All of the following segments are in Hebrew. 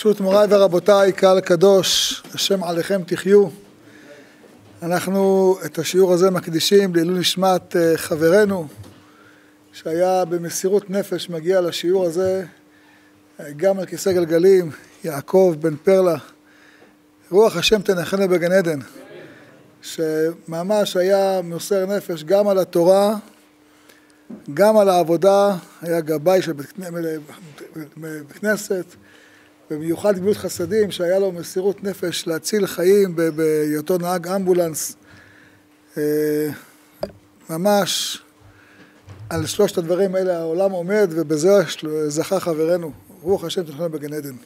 ברשות מוריי ורבותיי, קהל קדוש, השם עליכם תחיו. אנחנו את השיעור הזה מקדישים לעילוי נשמת חברנו, שהיה במסירות נפש מגיע לשיעור הזה, גם על כיסא גלגלים, יעקב בן פרלה. רוח השם תנחנו בגן עדן, שממש היה מוסר נפש גם על התורה, גם על העבודה, היה גבאי של בית כנסת, במיוחד גמילות חסדים, שהיה לו מסירות נפש להציל חיים בהיותו נהג אמבולנס. ממש על שלושת הדברים האלה העולם עומד, ובזה זכה חברנו. רוח השם תנחנו בגן עדן.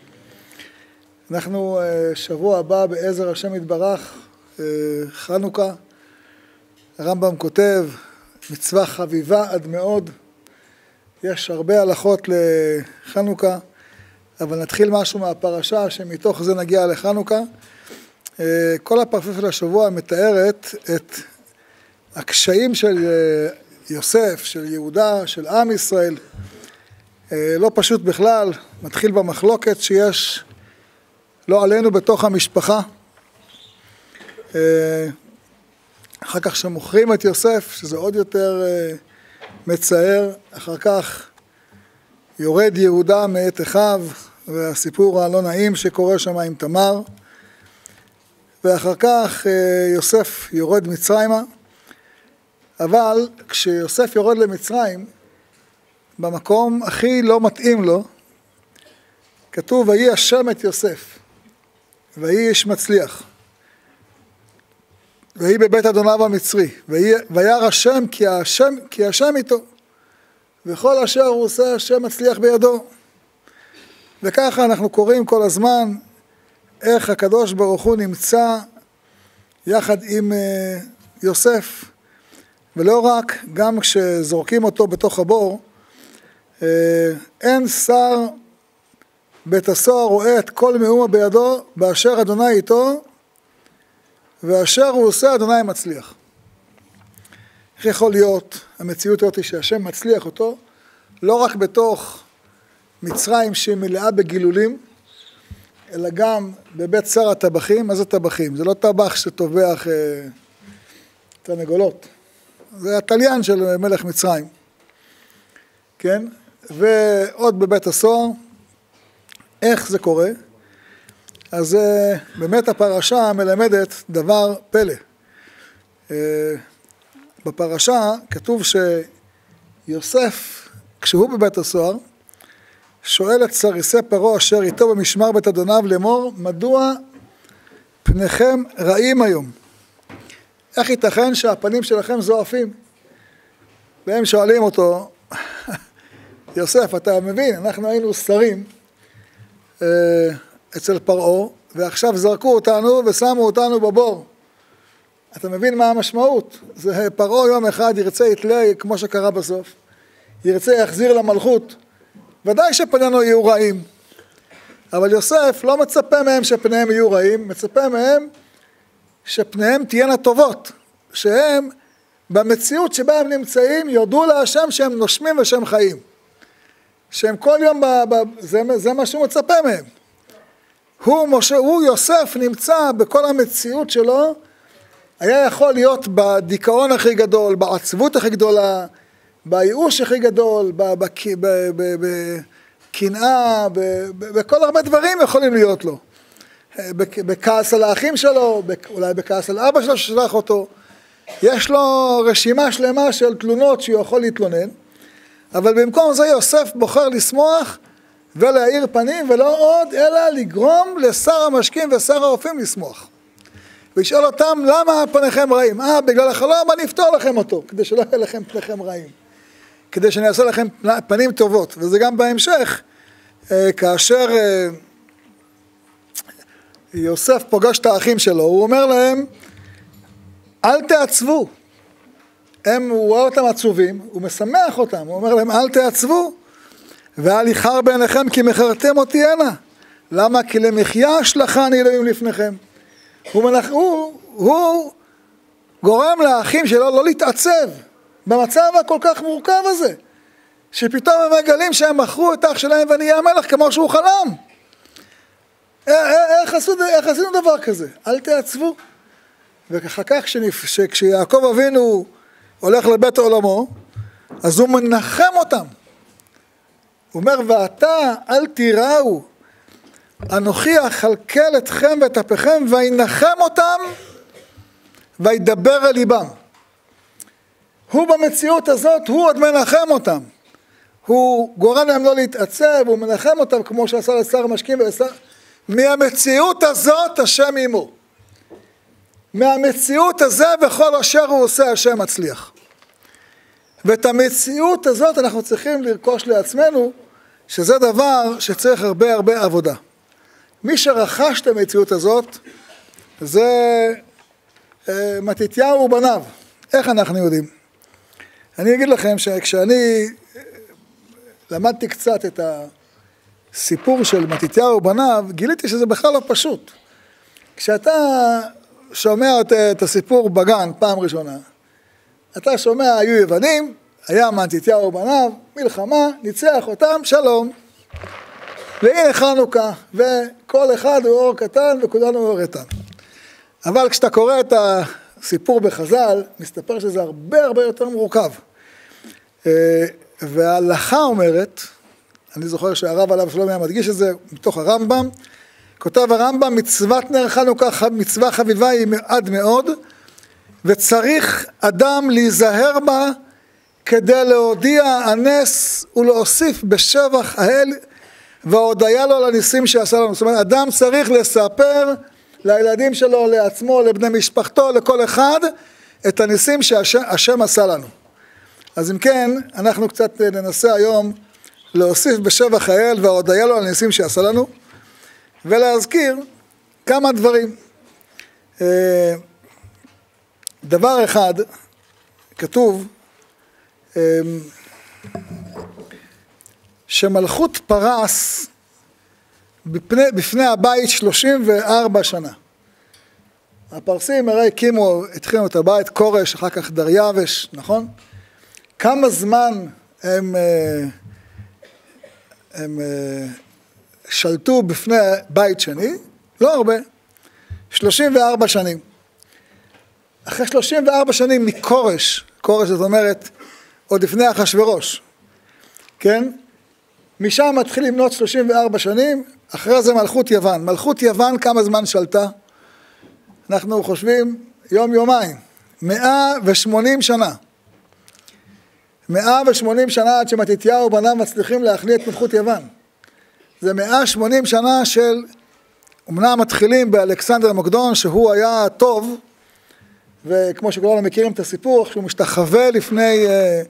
אנחנו שבוע הבא בעזר השם יתברך, חנוכה. הרמב"ם כותב, מצווה חביבה עד מאוד. יש הרבה הלכות לחנוכה, אבל נתחיל משהו מהפרשה שמתוך זה נגיע לחנוכה. כל הפרשה של השבוע מתארת את הקשיים של יוסף, של יהודה, של עם ישראל. לא פשוט בכלל, מתחיל במחלוקת שיש לא עלינו בתוך המשפחה. אחר כך שמוכרים את יוסף, שזה עוד יותר מצער. אחר כך יורד יהודה מאת אחיו, והסיפור הלא נעים שקורה שם עם תמר. ואחר כך יוסף יורד מצרימה. אבל כשיוסף יורד למצרים, במקום הכי לא מתאים לו, כתוב, ויהי השם את יוסף, ויהי איש מצליח. ויהי בבית אדוניו המצרי, וירא השם כי השם איתו, וכל אשר הוא עושה השם מצליח בידו. וככה אנחנו קוראים כל הזמן איך הקדוש ברוך הוא נמצא יחד עם יוסף, ולא רק, גם כשזורקים אותו בתוך הבור, אין שר בית הסוהר רואה את כל מאומה בידו, באשר אדוני איתו, ואשר הוא עושה אדוני מצליח. איך יכול להיות המציאות הזאת שהשם מצליח אותו, לא רק בתוך מצרים שמלאה בגילולים, אלא גם בבית שר הטבחים. מה זה טבחים? זה לא טבח שטובח תרנגולות. זה התליין של מלך מצרים. כן? ועוד בבית הסוהר. איך זה קורה? אז באמת הפרשה מלמדת דבר פלא. בפרשה כתוב שיוסף, כשהוא בבית הסוהר, שואל את סריסי פרעה אשר איתו במשמר בית אדוניו לאמור, מדוע פניכם רעים היום? איך ייתכן שהפנים שלכם זועפים? והם שואלים אותו, יוסף, אתה מבין, אנחנו היינו שרים אצל פרעה, ועכשיו זרקו אותנו ושמו אותנו בבור. אתה מבין מה המשמעות? זה פרעה יום אחד ירצה יתלה, כמו שקרה בסוף, ירצה יחזיר למלכות. ודאי שפנינו יהיו רעים, אבל יוסף לא מצפה מהם שפניהם יהיו רעים, מצפה מהם שפניהם תהיינה טובות, שהם במציאות שבה הם נמצאים יודו להשם שהם נושמים ושהם חיים, שהם כל יום, זה מה שהוא מצפה מהם. הוא יוסף נמצא בכל המציאות שלו, היה יכול להיות בדיכאון הכי גדול, בעצבות הכי גדולה, בייאוש הכי גדול, בקנאה, בכל הרבה דברים יכולים להיות לו. בכעס על האחים שלו, אולי בכעס על אבא שלו ששלח אותו. יש לו רשימה שלמה של תלונות שהוא יכול להתלונן, אבל במקום זה יוסף בוחר לשמוח ולהאיר פנים, ולא עוד אלא לגרום לשר המשקים ושר האופים לשמוח. וישאל אותם, למה פניכם רעים? בגלל החלום, אני אפתור לכם אותו, כדי שלא יהיה לכם פניכם רעים. כדי שאני אעשה לכם פנים טובות. וזה גם בהמשך, כאשר יוסף פוגש את האחים שלו, הוא אומר להם, אל תעצבו. הוא רואה אותם עצובים, הוא משמח אותם, הוא אומר להם, אל תעצבו, ואל יחר בעיניכם כי מכרתם אותי הנה. למה? כי למחיה שלחני אלוהים לפניכם. הוא גורם לאחים שלו לא להתעצב במצב הכל כך מורכב הזה, שפתאום הם מגלים שהם מכרו את אח שלהם ונהיה המלך כמו שהוא חלם. איך עשינו דבר כזה? אל תעצבו. וככה כך כשיעקב אבינו הולך לבית עולמו, אז הוא מנחם אותם. הוא אומר, ואתה אל תיראו, אנוכי אכלכל אתכם ואת אפיכם, וינחם אותם, וידבר אל ליבם. הוא במציאות הזאת, הוא עוד מנחם אותם. הוא גורם להם לא להתעצב, הוא מנחם אותם כמו שעשה לשר המשקים ולשר. מהמציאות הזאת השם עמו. מהמציאות הזה וכל אשר הוא עושה השם מצליח. ואת המציאות הזאת אנחנו צריכים לרכוש לעצמנו, שזה דבר שצריך הרבה עבודה. מי שרכש את המציאות הזאת, זה מתתיהו ובניו. איך אנחנו יודעים? אני אגיד לכם שכשאני למדתי קצת את הסיפור של מתתיהו ובניו, גיליתי שזה בכלל לא פשוט. כשאתה שומע את הסיפור בגן פעם ראשונה, אתה שומע, היו יוונים, היה מתתיהו ובניו, מלחמה, ניצח אותם, שלום. והנה חנוכה, וכל אחד הוא אור קטן וכולנו אור איתן. אבל כשאתה קורא את הסיפור בחז"ל, מסתבר שזה הרבה יותר מורכב. וההלכה אומרת, אני זוכר שהרב עליו שלום היה מדגיש את זה מתוך הרמב"ם, כותב הרמב"ם, מצוות נר חנוכה, מצווה חביבה היא עד מאוד, וצריך אדם להיזהר בה כדי להודיע הנס ולהוסיף בשבח האל והודיה לו לניסים שעשה לנו. זאת אומרת, אדם צריך לספר לילדים שלו, לעצמו, לבני משפחתו, לכל אחד, את הניסים שהשם עשה לנו. אז אם כן, אנחנו קצת ננסה היום להוסיף בשבח האל והודיה לו לניסים שעשה לנו, ולהזכיר כמה דברים. דבר אחד, כתוב, שמלכות פרס בפני הבית 34 שנה. הפרסים הרי התחילו את הבית, קורש, אחר כך דריווש, נכון? כמה זמן הם שלטו בפני בית שני? לא הרבה. 34 שנים. אחרי 34 שנים מקורש, קורש זאת אומרת, עוד לפני אחשוורוש, כן? משם מתחיל למנות 34 שנים, אחרי זה מלכות יוון. מלכות יוון כמה זמן שלטה? אנחנו חושבים יומיים, 180 שנה. 180 שנה עד שמתתיהו ובניו מצליחים להכניע את מלכות יוון. זה 180 שנה של, אמנם מתחילים באלכסנדר המוקדון, שהוא היה טוב, וכמו שכולנו מכירים את הסיפור, שהוא משתחווה לפני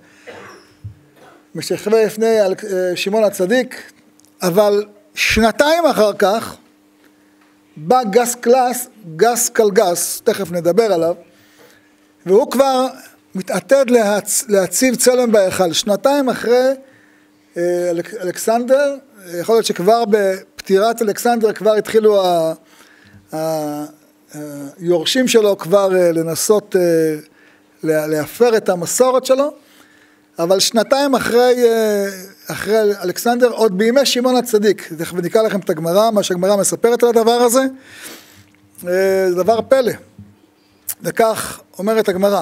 שמעון הצדיק, אבל שנתיים אחר כך, בא גס קלגס, תכף נדבר עליו, והוא כבר מתעתד להציב צלם בהיכל. שנתיים אחרי אלכסנדר, יכול להיות שכבר בפטירת אלכסנדר כבר התחילו היורשים שלו כבר לנסות להפר את המסורת שלו, אבל שנתיים אחרי אלכסנדר, עוד בימי שמעון הצדיק, תכף נקרא לכם את הגמרא, מה שהגמרא מספרת על הדבר הזה, זה דבר פלא, וכך אומרת הגמרא,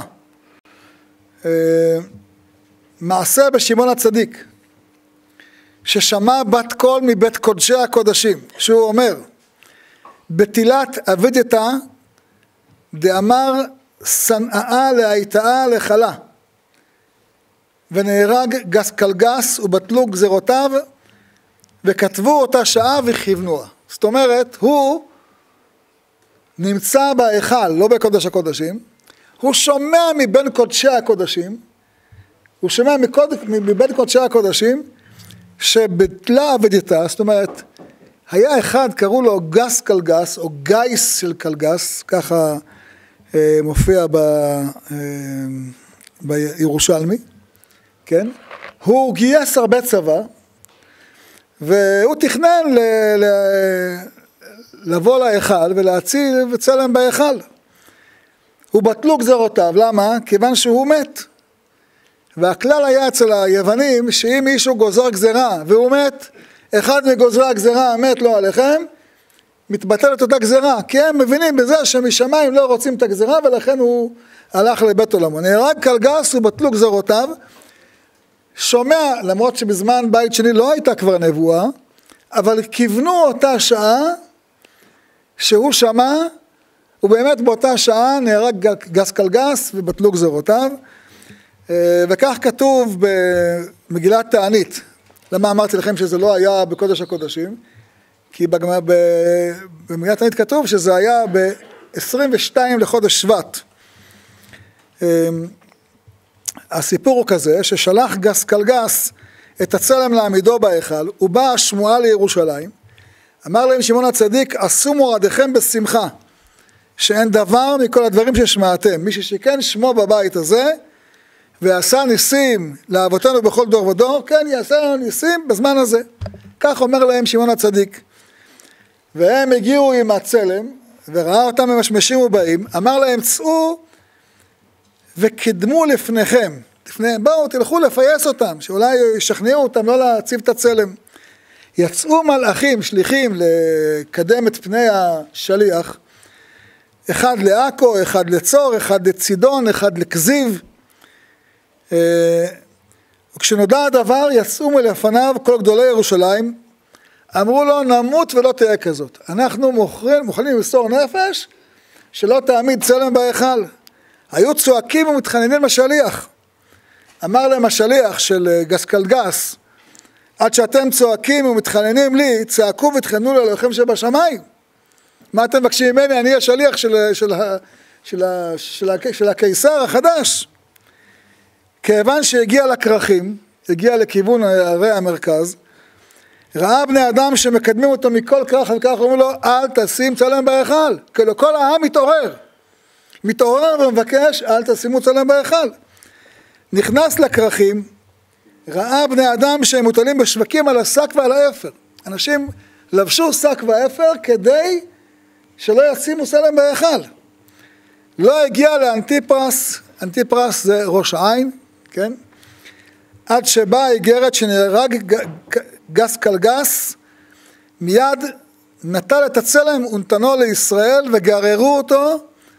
מעשה בשמעון הצדיק, ששמע בת קול מבית קודשי הקודשים, שהוא אומר, בתילת אבידתא דאמר שנאה להיטאה לחלה, ונהרג גס קלגס ובטלו גזרותיו, וכתבו אותה שעה וכיוונוה. זאת אומרת, הוא נמצא בהיכל, לא בקודש הקודשים, הוא שומע מבין קודשי הקודשים, הוא שומע מבין קודשי הקודשים, שבטלה אבידתא, זאת אומרת, היה אחד, קראו לו גס קלגס, או גייס של קלגס, ככה מופיע בירושלמי, כן? הוא גייס הרבה צבא, והוא תכנן לבוא להיכל ולהציב צלם בהיכל. הוא בטלו גזרותיו, למה? כיוון שהוא מת. והכלל היה אצל היוונים, שאם מישהו גוזר גזרה והוא מת, אחד מגוזרי הגזרה מת לו עליכם, מתבטלת אותה גזרה, כי הם מבינים בזה שמשמיים לא רוצים את הגזרה, ולכן הוא הלך לבית עולמו. נהרג קלגס ובטלו גזרותיו, שומע, למרות שבזמן בית שני לא הייתה כבר נבואה, אבל כיוונו אותה שעה שהוא שמע, ובאמת באותה שעה נהרג גס קלגס ובטלו גזרותיו, וכך כתוב במגילת תענית. למה אמרתי לכם שזה לא היה בקודש הקודשים? כי במגילת תענית כתוב שזה היה ב-22 לחודש שבט. הסיפור הוא כזה ששלח גס קלגס את הצלם לעמידו בהיכל, ובאה השמועה לירושלים, אמר להם שמעון הצדיק, עשו מורדיכם בשמחה, שאין דבר מכל הדברים ששמעתם, מי ששיכן שמו בבית הזה, ועשה ניסים לאבותינו בכל דור ודור, כן יעשה ניסים בזמן הזה. כך אומר להם שמעון הצדיק. והם הגיעו עם הצלם, וראה אותם ממשמשים ובאים, אמר להם צאו וקדמו לפניכם, בואו תלכו לפייס אותם, שאולי ישכנעו אותם לא להציב את הצלם. יצאו מלאכים, שליחים, לקדם את פני השליח, אחד לעכו, אחד לצור, אחד לצידון, אחד לכזיב. וכשנודע הדבר יצאו מלפניו כל גדולי ירושלים, אמרו לו נמות ולא תהיה כזאת. אנחנו מוכנים למסור נפש שלא תעמיד צלם בהיכל. היו צועקים ומתחננים לשליח. אמר להם השליח של גס קלגס, עד שאתם צועקים ומתחננים לי, צעקו ותחננו לאלוהיכם שבשמיים. מה אתם מבקשים ממני? אני השליח של הקיסר החדש. כיוון שהגיע לכרכים, הגיע לכיוון ערי המרכז, ראה בני אדם שמקדמים אותו מכל כרך וכך, אומרים לו, אל תשים צלם בהיכל. כאילו כל העם מתעורר ומבקש, אל תשימו צלם בהיכל. נכנס לכרכים, ראה בני אדם שהם מוטלים בשווקים על השק ועל האפר. אנשים לבשו שק ואפר כדי שלא ישימו צלם בהיכל. לא הגיע לאנטיפרס, אנטיפרס זה ראש העין, כן? עד שבאה איגרת שנהרג גס קלגס, מיד נטל את הצלם ונתנו לישראל וגררו אותו,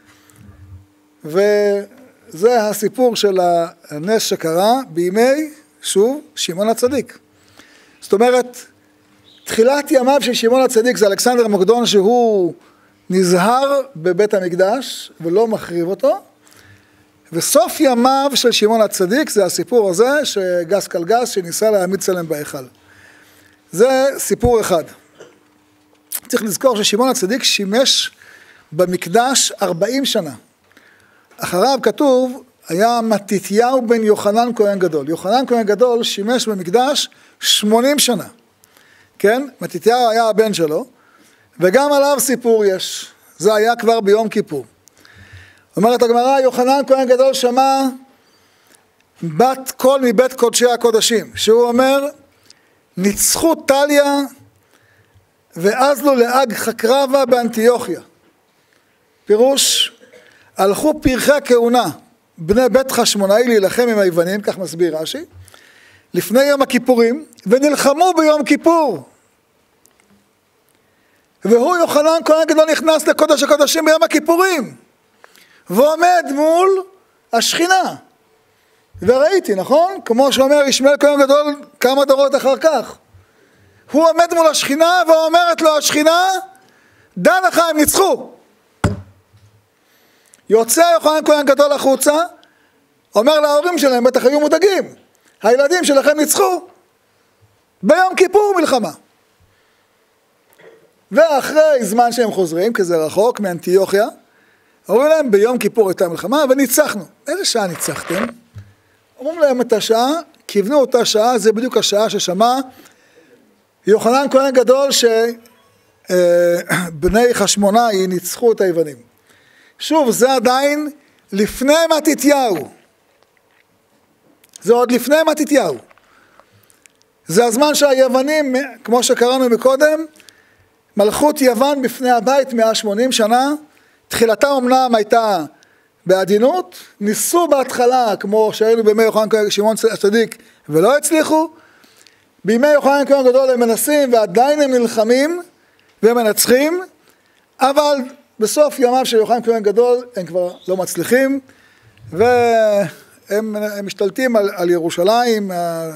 וזה הסיפור של הנס שקרה בימי, שוב, שמעון הצדיק. זאת אומרת, תחילת ימיו של שמעון הצדיק זה אלכסנדר מוקדון שהוא נזהר בבית המקדש ולא מחריב אותו, וסוף ימיו של שמעון הצדיק זה הסיפור הזה שגס קלגס שניסה להעמיד צלם בהיכל. זה סיפור אחד. צריך לזכור ששמעון הצדיק שימש במקדש 40 שנה. אחריו כתוב היה מתתיהו בן יוחנן כהן גדול. יוחנן כהן גדול שימש במקדש 80 שנה. כן? מתתיהו היה הבן שלו, וגם עליו סיפור יש. זה היה כבר ביום כיפור. אומרת הגמרא, יוחנן כהן גדול שמע בת קול מבית קודשי הקודשים, שהוא אומר, ניצחו טליה ואזלו לאג חקרבה באנטיוכיה. פירוש, הלכו פרחי הכהונה, בני בית חשמונאי להילחם עם היוונים, כך מסביר רש"י, לפני יום הכיפורים, ונלחמו ביום כיפור. והוא יוחנן כהן גדול נכנס לקודש הקודשים ביום הכיפורים, ועומד מול השכינה. וראיתי, נכון? כמו שאומר ישמעאל כהן גדול כמה דורות אחר כך. הוא עומד מול השכינה ואומרת לו השכינה, דע לך הם ניצחו. יוצא יוחנן כהן גדול החוצה, אומר להורים שלהם, בטח היו מודאגים, הילדים שלכם ניצחו. ביום כיפור מלחמה. ואחרי זמן שהם חוזרים, כי זה רחוק מאנטיוכיה, אומרים להם ביום כיפור הייתה מלחמה וניצחנו. איזה שעה ניצחתם? אומרים להם את השעה, כיוונו אותה שעה, זה בדיוק השעה ששמע יוחנן כהן גדול שבני חשמונאי ניצחו את היוונים. שוב, זה עדיין לפני מתתיהו. זה עוד לפני מתתיהו. זה הזמן שהיוונים, כמו שקראנו מקודם, מלכות יוון בפני הבית 180 שנה, תחילתה אמנם הייתה בעדינות, ניסו בהתחלה, כמו שהיינו בימי יוחנן שמעון הצדיק, ולא הצליחו, בימי יוחנן כהן גדול הם מנסים ועדיין הם נלחמים, והם מנצחים, אבל בסוף ימיו של יוחנן כהן גדול הם כבר לא מצליחים, והם משתלטים על ירושלים.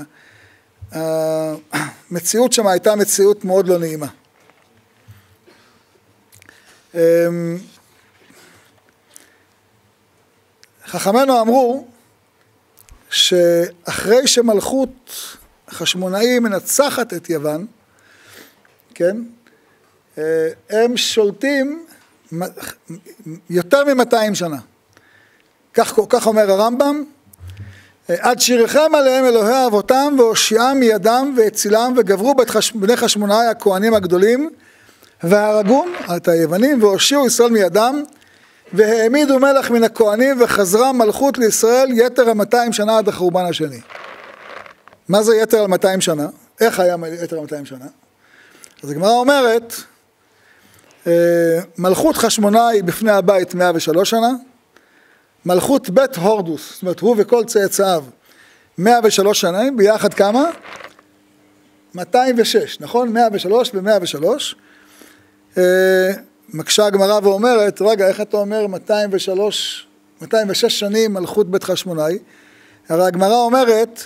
המציאות שם הייתה מציאות מאוד לא נעימה. חכמינו אמרו שאחרי שמלכות חשמונאי מנצחת את יוון, כן, הם שולטים יותר מ-200 שנה. כך אומר הרמב"ם, עד שיריחם עליהם אלוהי אבותם והושיעם מידם והצילם וגברו בני חשמונאי הכהנים הגדולים והרגון את היוונים והושיעו ישראל מידם והעמידו מלך מן הכהנים וחזרה מלכות לישראל יתר 200 שנה עד החורבן השני. מה זה יתר 200 שנה? איך היה יתר 200 שנה? אז הגמרא אומרת, מלכות חשמונאי בפני הבית 103 שנה, מלכות בית הורדוס, זאת אומרת הוא וכל צאצאיו 103 שנים, ביחד כמה? 206, נכון? 103 ו-103. מקשה הגמרא ואומרת, רגע, איך אתה אומר 206 שנים מלכות בית חשמונאי? הרי הגמרא אומרת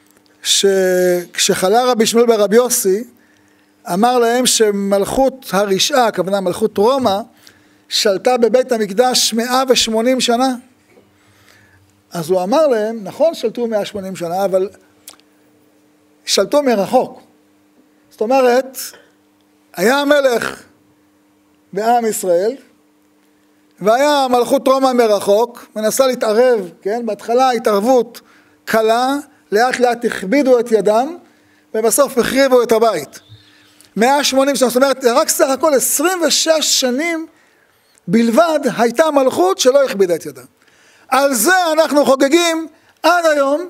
שכשחלה רבי שמואל ברבי יוסי, אמר להם שמלכות הרשעה, הכוונה מלכות רומא, שלטה בבית המקדש 180 שנה. אז הוא אמר להם, נכון שלטו 180 שנה, אבל שלטו מרחוק. זאת אומרת, היה המלך בעם ישראל, והיה מלכות רומא מרחוק, מנסה להתערב, כן? בהתחלה התערבות קלה, לאט לאט הכבידו את ידם, ובסוף החריבו את הבית. 180 שנה, זאת אומרת, רק סך הכל 26 שנים בלבד הייתה מלכות שלא הכבידה את ידם. על זה אנחנו חוגגים עד היום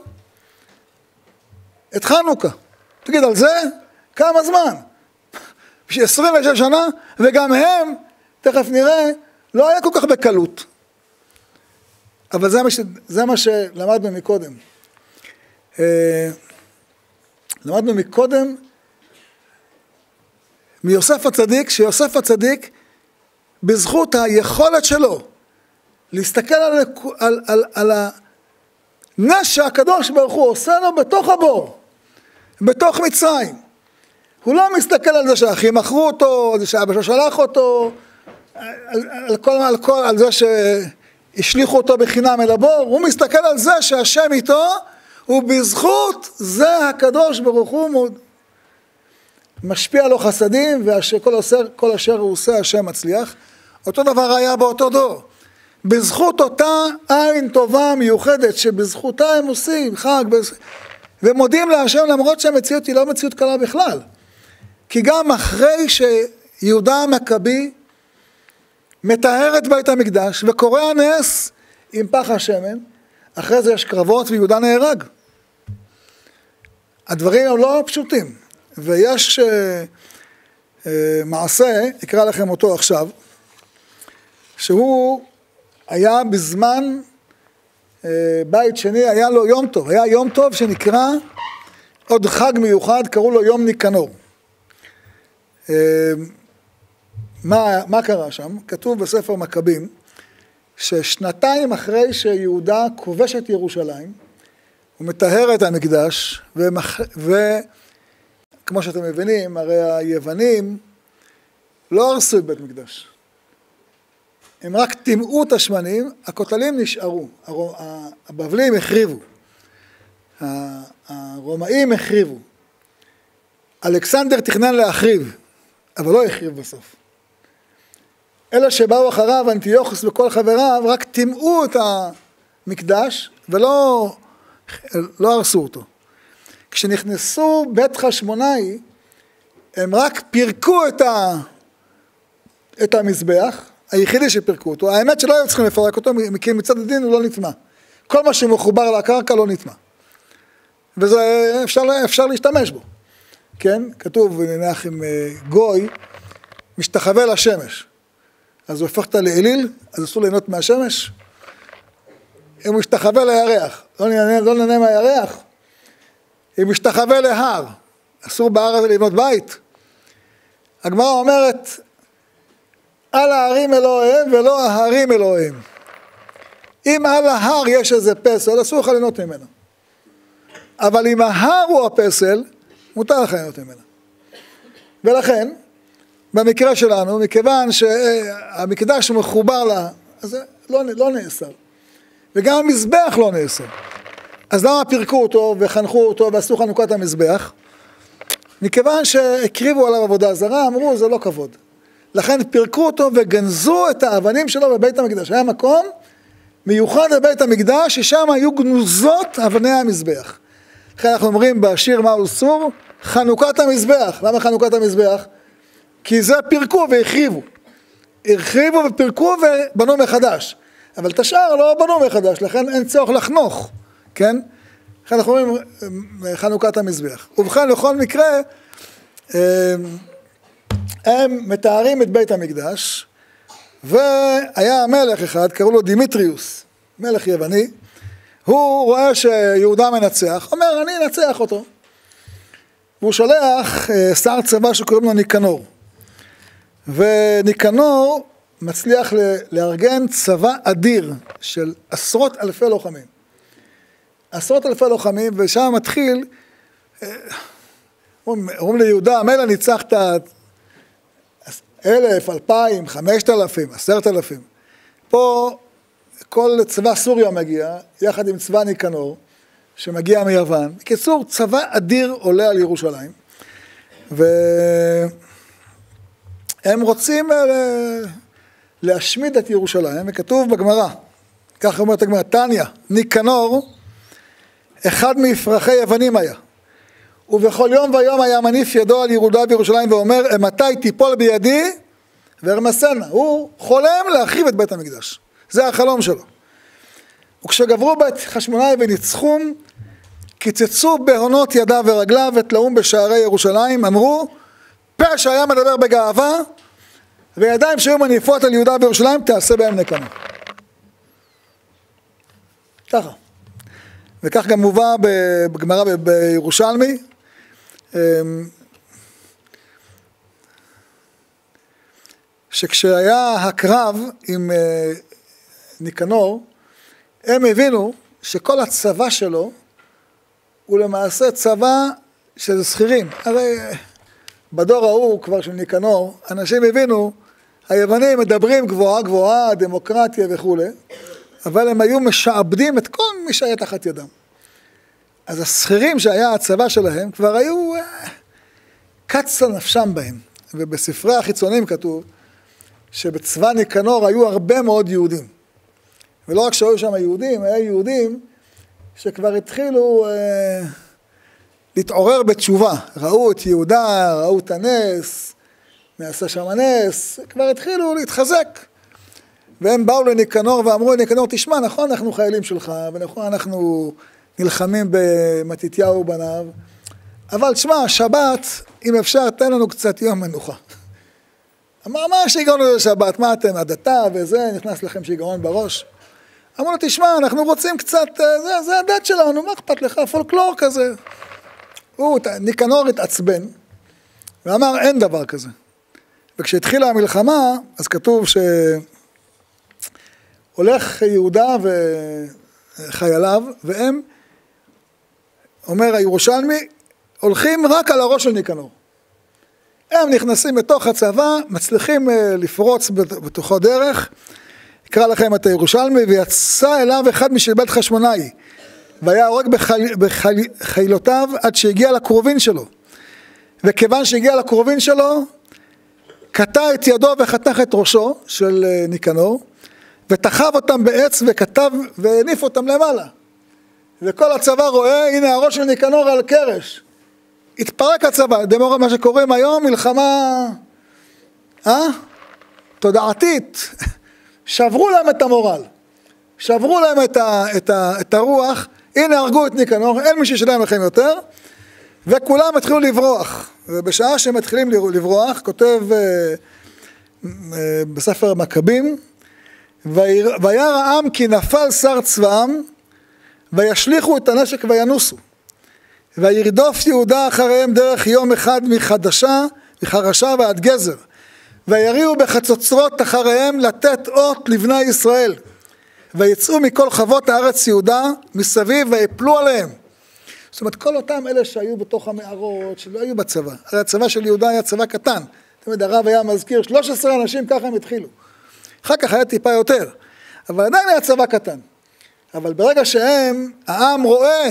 את חנוכה. תגיד, על זה כמה זמן? 26 שנה, וגם הם, תכף נראה, לא היה כל כך בקלות. אבל זה מה שלמדנו מקודם. למדנו מקודם מיוסף הצדיק, שיוסף הצדיק, בזכות היכולת שלו, להסתכל על הנס שהקדוש ברוך הוא עושה לו בתוך הבור, בתוך מצרים. הוא לא מסתכל על זה שהאחים מכרו אותו, על זה שאבא שלו שלח אותו, על זה שהשליחו אותו בחינם אל הבור. הוא מסתכל על זה שהשם איתו, ובזכות זה הקדוש ברוך הוא משפיע לו חסדים, וכל אשר הוא עושה השם מצליח. אותו דבר היה באותו דור. בזכות אותה עין טובה מיוחדת, שבזכותה הם עושים חג, ומודים להשם למרות שהמציאות היא לא מציאות קלה בכלל. כי גם אחרי שיהודה המכבי מטהר את בית המקדש וקורא הנס עם פח השמן, אחרי זה יש קרבות ויהודה נהרג. הדברים הם לא פשוטים, ויש מעשה, אקרא לכם אותו עכשיו, שהוא היה בזמן בית שני, היה לו יום טוב, היה יום טוב שנקרא עוד חג מיוחד, קראו לו יום ניקנור. מה קרה שם? כתוב בספר מכבים, ששנתיים אחרי שיהודה כובש את ירושלים, הוא מטהר את המקדש, וכמו שאתם מבינים, הרי היוונים לא הרסו את בית מקדש. הם רק טימאו את השמנים, הכותלים נשארו, הבבלים החריבו, הרומאים החריבו. אלכסנדר תכנן להחריב, אבל לא החריב בסוף. אלה שבאו אחריו, אנטיוכוס וכל חבריו, רק טימאו את המקדש ולא הרסו אותו. כשנכנסו בית חשמונאי, הם רק פירקו את המזבח, היחידי שפירקו אותו. האמת שלא היו צריכים לפרק אותו, כי מצד הדין הוא לא נטמע. כל מה שמחובר לקרקע לא נטמע. וזה אפשר להשתמש בו. כן? כתוב, נניח עם גוי, משתחווה לשמש. אז הוא הופך אותה לאליל, אז אסור ליהנות מהשמש. אם הוא משתחווה לירח, לא נהנה מהירח. אם הוא משתחווה להר, אסור בהר הזה לבנות בית. הגמרא אומרת, על ההרים אלוהיהם ולא ההרים אלוהיהם. אם על ההר יש איזה פסל, אסור לך ליהנות ממנו. אבל אם ההר הוא הפסל, מותר לך ליהנות ממנו. ולכן, במקרה שלנו, מכיוון שהמקדש מחובר לה, אז זה לא נאסר. וגם המזבח לא נאסר. אז למה פירקו אותו וחנכו אותו ועשו חנוכת המזבח? מכיוון שהקריבו עליו עבודה זרה, אמרו זה לא כבוד. לכן פירקו אותו וגנזו את האבנים שלו בבית המקדש. היה מקום מיוחד בבית המקדש, ששם היו גנוזות אבני המזבח. לכן אנחנו אומרים בשיר מהו סור, חנוכת המזבח. למה חנוכת המזבח? כי זה פירקו והחריבו. הרחיבו ופירקו ובנו מחדש. אבל את השאר לא בנו מחדש, לכן אין צורך לחנוך, כן? לכן אנחנו אומרים חנוכת המזבח. ובכן, לכל מקרה, הם מתארים את בית המקדש, והיה מלך אחד, קראו לו דימיטריוס, מלך יווני, הוא רואה שיהודה מנצח, אומר, אני אנצח אותו. והוא שולח שר צבא שקוראים לו ניקנור. וניקנור מצליח לארגן צבא אדיר של עשרות אלפי לוחמים. עשרות אלפי לוחמים, ושם מתחיל, אומרים ליהודה, מילא ניצחת 1,000, 2,000, 5,000, 10,000. פה כל צבא סוריה מגיע, יחד עם צבא ניקנור, שמגיע מיוון. בקיצור, צבא אדיר עולה על ירושלים, והם רוצים להשמיד את ירושלים, וכתוב בגמרא, כך אומרת הגמרא, תניא, ניקנור, אחד מפרחי יוונים היה, ובכל יום ויום היה מניף ידו על יהודה בירושלים ואומר, מתי תיפול בידי וארמסנה. הוא חולם להחריב את בית המקדש, זה החלום שלו. וכשגברו בית חשמונאי וניצחום, קיצצו בהונות ידיו ורגליו ותלאום בשערי ירושלים, אמרו, פה שהיה מדבר בגאווה, וידיים שהיו מניפות על יהודה בירושלים, תעשה בהם נקמה. ככה. וכך גם מובא בגמרא בירושלמי, שכשהיה הקרב עם ניקנור, הם הבינו שכל הצבא שלו הוא למעשה צבא של שכירים. הרי בדור ההוא כבר של ניקנור, אנשים הבינו, היוונים מדברים גבוהה גבוהה, דמוקרטיה וכו', אבל הם היו משעבדים את כל מי שהיה תחת ידם. אז השכירים שהיה הצבא שלהם כבר היו קצה נפשם בהם. ובספרי החיצונים כתוב שבצבא ניקנור היו הרבה מאוד יהודים. ולא רק שהיו שם יהודים, היה יהודים שכבר התחילו להתעורר בתשובה. ראו את יהודה, ראו את הנס, נעשה שם הנס, כבר התחילו להתחזק. והם באו לניקנור ואמרו לניקנור, תשמע, נכון אנחנו חיילים שלך, ונכון אנחנו נלחמים במתתיהו ובניו, אבל תשמע, שבת, אם אפשר, תן לנו קצת יום מנוחה. אמר, מה שיגעון לזה שבת? מה אתם, הדתה וזה, נכנס לכם שיגעון בראש? אמרו לו, תשמע, אנחנו רוצים קצת, זה הדת שלנו, מה אכפת לך, פולקלור כזה. ניקנור התעצבן, ואמר, אין דבר כזה. וכשהתחילה המלחמה, אז כתוב שהולך יהודה וחייליו, והם, אומר הירושלמי, הולכים רק על הראש של ניקנור. הם נכנסים בתוך הצבא, מצליחים לפרוץ בתוכו דרך, אקרא לכם את הירושלמי, ויצא אליו אחד משל בית חשמונאי, והיה הורג בחילותיו עד שהגיע לקרובין שלו. וכיוון שהגיע לקרובין שלו, קטע את ידו וחתך את ראשו של ניקנור, ותחב אותם בעץ וכתב והניף אותם למעלה. וכל הצבא רואה, הנה הראש של ניקנור על קרש. התפרק הצבא, דמורה מה שקוראים היום, מלחמה תודעתית. שברו להם את המורל, שברו להם את הרוח, הנה הרגו את ניקנור, אין מי שישלם לכם יותר, וכולם התחילו לברוח. ובשעה שהם מתחילים לברוח, כותב בספר מכבים, וירא העם כי נפל שר צבאם, וישליכו את הנשק וינוסו. וירדוף יהודה אחריהם דרך יום אחד מחרשה ועד גזר. ויריעו בחצוצרות אחריהם לתת אות לבני ישראל, ויצאו מכל חוות הארץ יהודה מסביב ויפלו עליהם. זאת אומרת, כל אותם אלה שהיו בתוך המערות, שלא היו בצבא, הרי הצבא של יהודה היה צבא קטן, זאת אומרת, הרב היה מזכיר, 13 אנשים ככה הם התחילו, אחר כך היה טיפה יותר, אבל עדיין היה צבא קטן. אבל ברגע העם רואה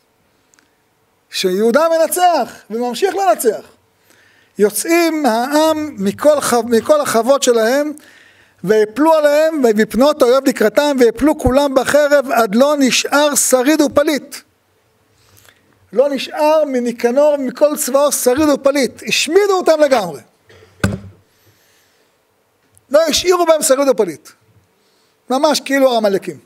שיהודה מנצח וממשיך לנצח, יוצאים העם מכל החוות שלהם, ויפלו עליהם, ויפנות האויב לקראתם, ויפלו כולם בחרב, עד לא נשאר שריד ופליט. לא נשאר מניקנור, מכל צבאו שריד ופליט. השמידו אותם לגמרי. לא השאירו בהם שריד ופליט. ממש כאילו העמלקים.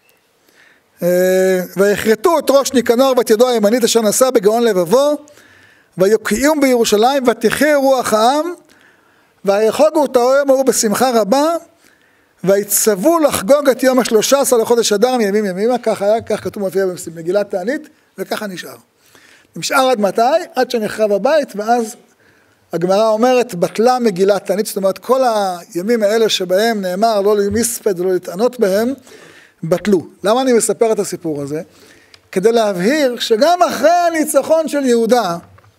ויחרטו את ראש ניקנור ואת ידו הימנית אשר נשא בגאון לבבו, ויוקיעום בירושלים, ותחיה רוח העם, ויחוגו את היום ההוא בשמחה רבה, ויצוו לחגוג את יום 13 לחודש אדר מימים ימימה, כך היה, כך כתוב מופיע במגילת תענית, וככה נשאר. נשאר עד מתי? עד שנחרב הבית, ואז הגמרא אומרת, בטלה מגילת תענית, זאת אומרת, כל הימים האלה שבהם נאמר לא למספד ולא להתענות בהם, בטלו. למה אני מספר את הסיפור הזה? כדי להבהיר שגם אחרי הניצחון של יהודה,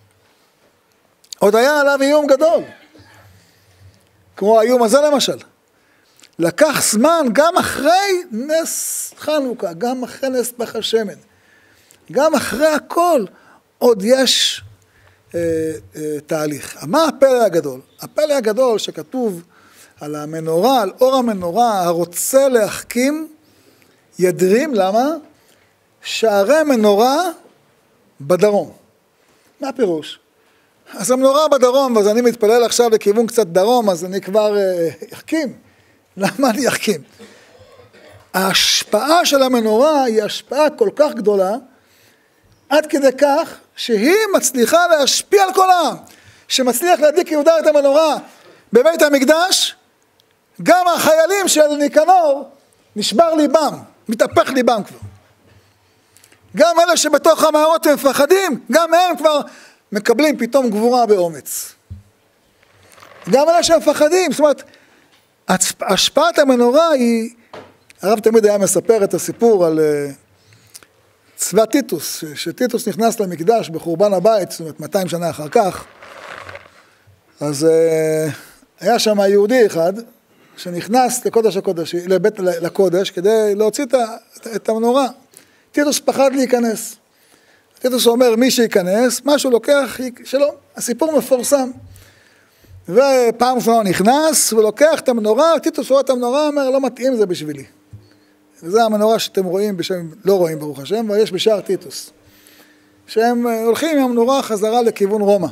עוד היה עליו איום גדול. כמו האיום הזה למשל. לקח זמן גם אחרי נס חנוכה, גם אחרי נס פח השמן. גם אחרי הכל עוד יש תהליך. מה הפלא הגדול? הפלא הגדול שכתוב על המנורה, על אור המנורה, הרוצה להחכים, ידרים, למה? שערי מנורה בדרום. מה הפירוש? אז המנורה בדרום, אז אני מתפלל עכשיו לכיוון קצת דרום, אז אני כבר יחכים. למה אני יחכים? ההשפעה של המנורה היא השפעה כל כך גדולה, עד כדי כך שהיא מצליחה להשפיע על כל העם. שמצליח להדליק יהודה את המנורה בבית המקדש, גם החיילים של ניקנור נשבר ליבם, מתהפך ליבם כבר. גם אלה שבתוך המערות הם מפחדים, גם הם כבר מקבלים פתאום גבורה באומץ. גם אלה שמפחדים, זאת אומרת, השפעת המנורה היא, הרב תמיד היה מספר את הסיפור על צבא טיטוס, שטיטוס נכנס למקדש בחורבן הבית, זאת אומרת 200 שנה אחר כך, אז היה שם יהודי אחד, שנכנס לקודש הקודש, לקודש, כדי להוציא את המנורה. טיטוס פחד להיכנס. טיטוס אומר, מי שייכנס, משהו לוקח שלא. הסיפור מפורסם. ופעם ראשונה הוא נכנס, ולוקח את המנורה, טיטוס רואה את המנורה, אומר, לא מתאים זה בשבילי. וזה המנורה שאתם רואים, בשם, לא רואים ברוך השם, ויש בשער טיטוס. שהם הולכים עם המנורה חזרה לכיוון רומא.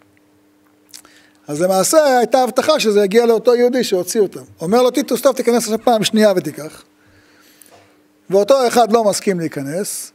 אז למעשה הייתה הבטחה שזה הגיע לאותו יהודי שהוציא אותם. אומר לו טיטוס, טוב, תיכנס עכשיו פעם שנייה ותיקח. ואותו אחד לא מסכים להיכנס,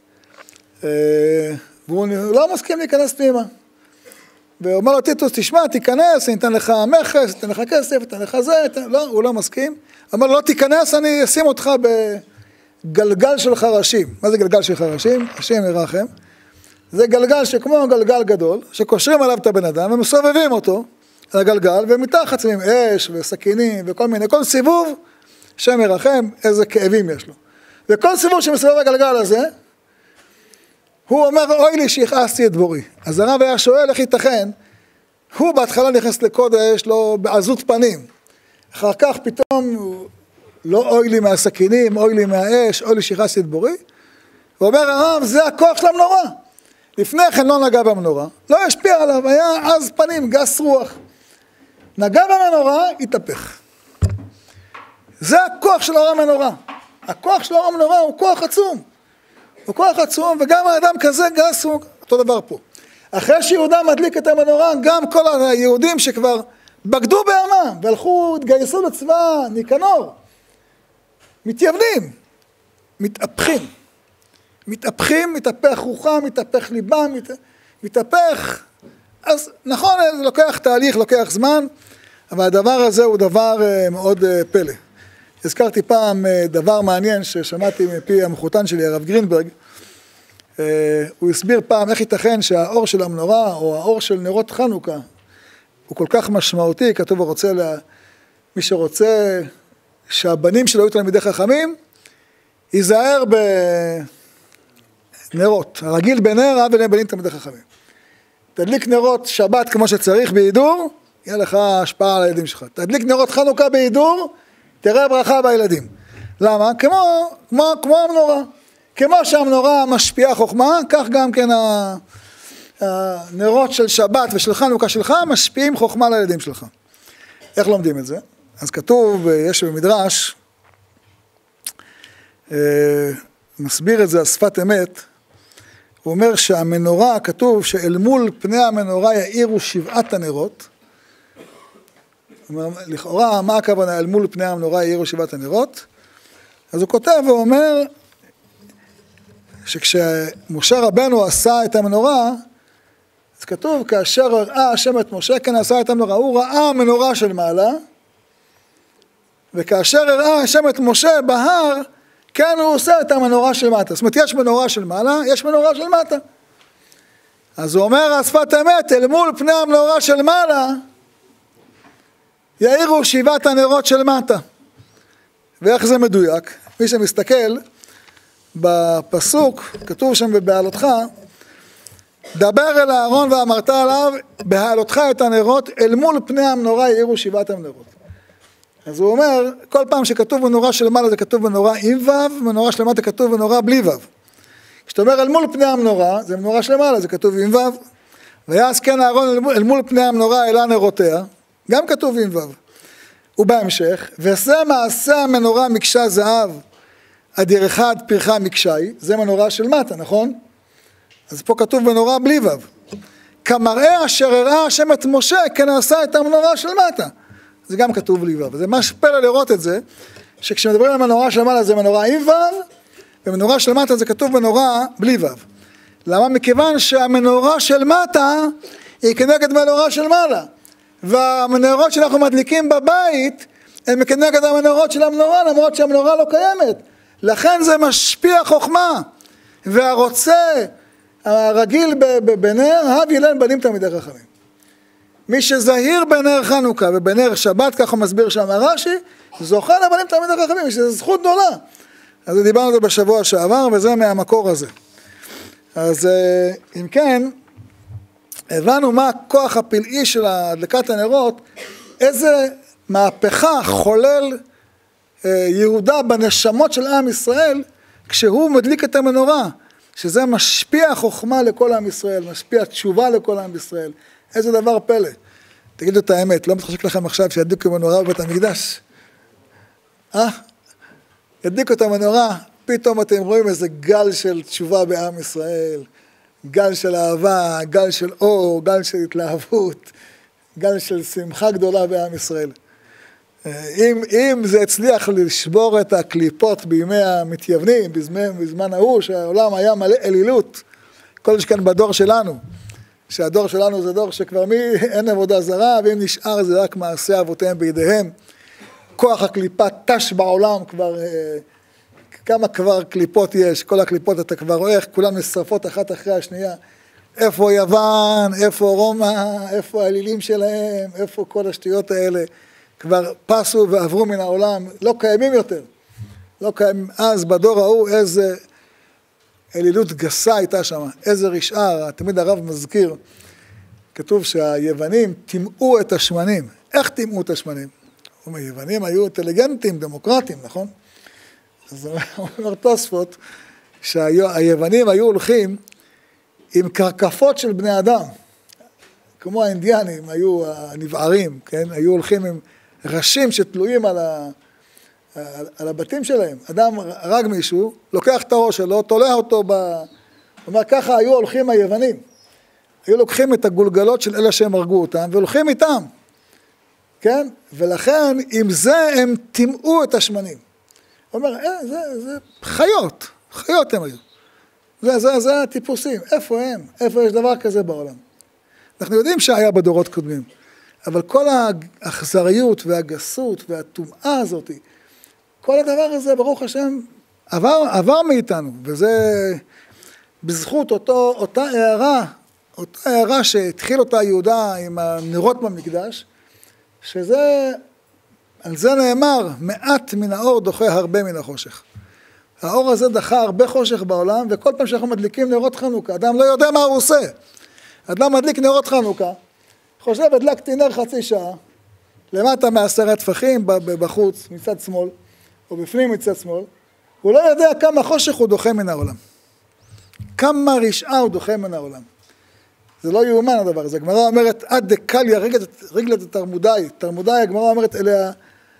והוא לא מסכים להיכנס פנימה. ואומר לו טיטוס, תשמע, תיכנס, אני אתן לך מכס, אתן לך כסף, אתן לך זה, לא, הוא לא מסכים. אומר לו, לא תיכנס, אני אשים אותך בגלגל של חרשים. מה זה גלגל של חרשים? השם ירחם. זה גלגל שכמו גלגל גדול, שקושרים עליו את הבן אדם, ומסובבים אותו על הגלגל, ומתחת שמים אש וסכינים וכל מיני, כל סיבוב, השם ירחם, איזה כאבים יש לו. וכל סיבוב שמסובב הגלגל הזה, הוא אומר, אוי לי שהכעסתי את בורי. אז הרב היה שואל, איך ייתכן? הוא בהתחלה נכנס לקודש, לא בעזות פנים. אחר כך פתאום, לא אוי לי מהסכינים, אוי לי מהאש, אוי לי שהכעסתי את בורי. הוא אומר, הרב, זה הכוח של המנורה. לפני כן לא נגע במנורה, לא השפיע עליו, היה אז פנים, גס רוח. נגע במנורה, התהפך. זה הכוח של אור המנורה. הכוח של אור המנורה הוא כוח עצום. הוא כוח עצום, וגם האדם כזה גס הוא אותו דבר פה. אחרי שיהודה מדליק את המנורה, גם כל היהודים שכבר בגדו בעמם, והלכו, התגייסו לצבא ניקנור, מתייוונים, מתהפכים. מתהפכים, מתהפך רוחם, מתהפך ליבם, מתהפך. אז נכון, זה לוקח תהליך, לוקח זמן, אבל הדבר הזה הוא דבר מאוד פלא. הזכרתי פעם דבר מעניין ששמעתי מפי המחותן שלי, הרב גרינברג. הוא הסביר פעם איך ייתכן שהאור של המנורה או האור של נרות חנוכה הוא כל כך משמעותי, כתוב הוא רוצה מי שרוצה שהבנים שלו יהיו תלמידי חכמים, ייזהר בנרות. הרגיל בנר, אב אליהם בנים תלמידי חכמים. תדליק נרות שבת כמו שצריך בהידור, יהיה לך השפעה על הילדים שלך. תדליק נרות חנוכה בהידור, תראה ברכה בילדים. למה? כמו המנורה. כמו שהמנורה משפיעה חוכמה, כך גם כן הנרות של שבת ושל חנוכה שלך משפיעים חוכמה לילדים שלך. איך לומדים את זה? אז כתוב, יש במדרש, מסביר את זה השפת אמת, הוא אומר שהמנורה, כתוב שאל מול פני המנורה יאירו 7 הנרות, לכאורה, מה הכוונה? אל מול פני המנורה יאירו 7 הנרות, אז הוא כותב ואומר, שכשמשה רבנו עשה את המנורה, אז כתוב, כאשר ראה השם את משה, כן עשה את המנורה, הוא ראה המנורה של מעלה, וכאשר ראה השם את משה בהר, כן הוא עושה את המנורה של מטה. זאת אומרת, יש מנורה של מעלה, יש מנורה של מטה. אז הוא אומר, השפת אמת, אל מול פני המנורה של מעלה, יאירו 7 הנרות של מטה. ואיך זה מדויק? מי שמסתכל בפסוק, כתוב שם בבעלותך, דבר אל אהרון ואמרת עליו, בהעלותך את הנרות, אל מול פני המנורה יאירו 7 הנרות. אז הוא אומר, כל פעם שכתוב מנורה של מעלה זה כתוב מנורה עם וו, מנורה של מטה כתוב מנורה בלי וו. כשאתה אומר אל מול פני המנורה, זה מנורה של מעלה, זה כתוב עם וו. ויעש כן אהרון אל מול פני המנורה העלה נרותיה, גם כתוב עם וו. ובהמשך, ועשה מעשה המנורה מקשה זהב, אדיר אחד פרחה מקשי, זה מנורה של מטה, נכון? אז פה כתוב מנורה בלי וו. כמראה אשר הראה השם את משה, כן עשה את המנורה של מטה. זה גם כתוב בלי וו. וזה ממש פלא לראות את זה, שכשמדברים על מנורה של מעלה זה מנורה עם וו, ומנורה של מטה זה כתוב מנורה בלי וו. למה? מכיוון שהמנורה של מטה היא כנגד מנורה של מעלה. והמנורות שאנחנו מדליקים בבית, הן כנגד המנורות של המנורה, למרות שהמנורה לא קיימת. לכן זה משפיע חוכמה. והרוצה, הרגיל בנר, הב ילן בנים תלמידי חכמים. מי שזהיר בנר חנוכה ובנר שבת, ככה מסביר שם הרש"י, זוכה לבנים תלמידי חכמים, שזו זכות גדולה. אז דיברנו על זה בשבוע שעבר, וזה מהמקור הזה. אז אם כן, הבנו מה הכוח הפלאי של הדלקת הנרות, איזה מהפכה חולל יהודה בנשמות של עם ישראל, כשהוא מדליק את המנורה, שזה משפיע חוכמה לכל עם ישראל, משפיע תשובה לכל עם ישראל. איזה דבר פלא. תגידו את האמת, לא מתחשק לכם עכשיו שידליקו מנורה בבית המקדש? ידליקו את המנורה, פתאום אתם רואים איזה גל של תשובה בעם ישראל, גל של אהבה, גל של אור, גל של התלהבות, גל של שמחה גדולה בעם ישראל. אם זה הצליח לשבור את הקליפות בימי המתייוונים, בזמן ההוא שהעולם היה מלא אלילות, כל שכן בדור שלנו, שהדור שלנו זה דור שכבר אין עבודה זרה, ואם נשאר זה רק מעשה אבותיהם בידיהם. כוח הקליפה תש בעולם כבר, כמה כבר קליפות יש, כל הקליפות אתה כבר רואה איך כולן נשרפות אחת אחרי השנייה. איפה יוון, איפה רומא, איפה האלילים שלהם, איפה כל השטויות האלה, כבר פסו ועברו מן העולם, לא קיימים יותר. לא קיימים. אז בדור ההוא איזה אלילות גסה הייתה שם, איזה רשעה, תמיד הרב מזכיר, כתוב שהיוונים טימאו את השמנים. איך טימאו את השמנים? היוונים היו אינטליגנטים, דמוקרטים, נכון? אז אומר תוספות, שהיוונים היו הולכים עם קרקפות של בני אדם, כמו האינדיאנים, היו הנבערים, כן? היו הולכים עם ראשים שתלויים על הבתים שלהם. אדם הרג מישהו, לוקח את הראש שלו, תולע אותו אומר, ככה היו הולכים היוונים. היו לוקחים את הגולגלות של אלה שהם הרגו אותם, והולכים איתם. כן? ולכן, עם זה הם טימאו את השמנים. הוא אומר, זה חיות, חיות הם היו. זה הטיפוסים. איפה הם? איפה יש דבר כזה בעולם? אנחנו יודעים שהיה בדורות קודמים, אבל כל האכזריות והגסות והטומאה הזאת, כל הדבר הזה, ברוך השם, עבר מאיתנו, וזה בזכות אותה הערה שהתחיל אותה יהודה עם הנרות במקדש, שזה על זה נאמר, מעט מן האור דוחה הרבה מן החושך. האור הזה דחה הרבה חושך בעולם, וכל פעם שאנחנו מדליקים נרות חנוכה, אדם לא יודע מה הוא עושה. אדם מדליק נרות חנוכה, חושב, הדלקתי נר חצי שעה, למטה מ10 טפחים בחוץ, מצד שמאל, או בפנים מצד שמאל, הוא לא יודע כמה חושך הוא דוחה מן העולם. כמה רשעה הוא דוחה מן העולם. זה לא יאומן הדבר הזה. הגמרא אומרת, עד דקליה רגלת תרמודאי. תרמודאי, הגמרא אומרת, אלה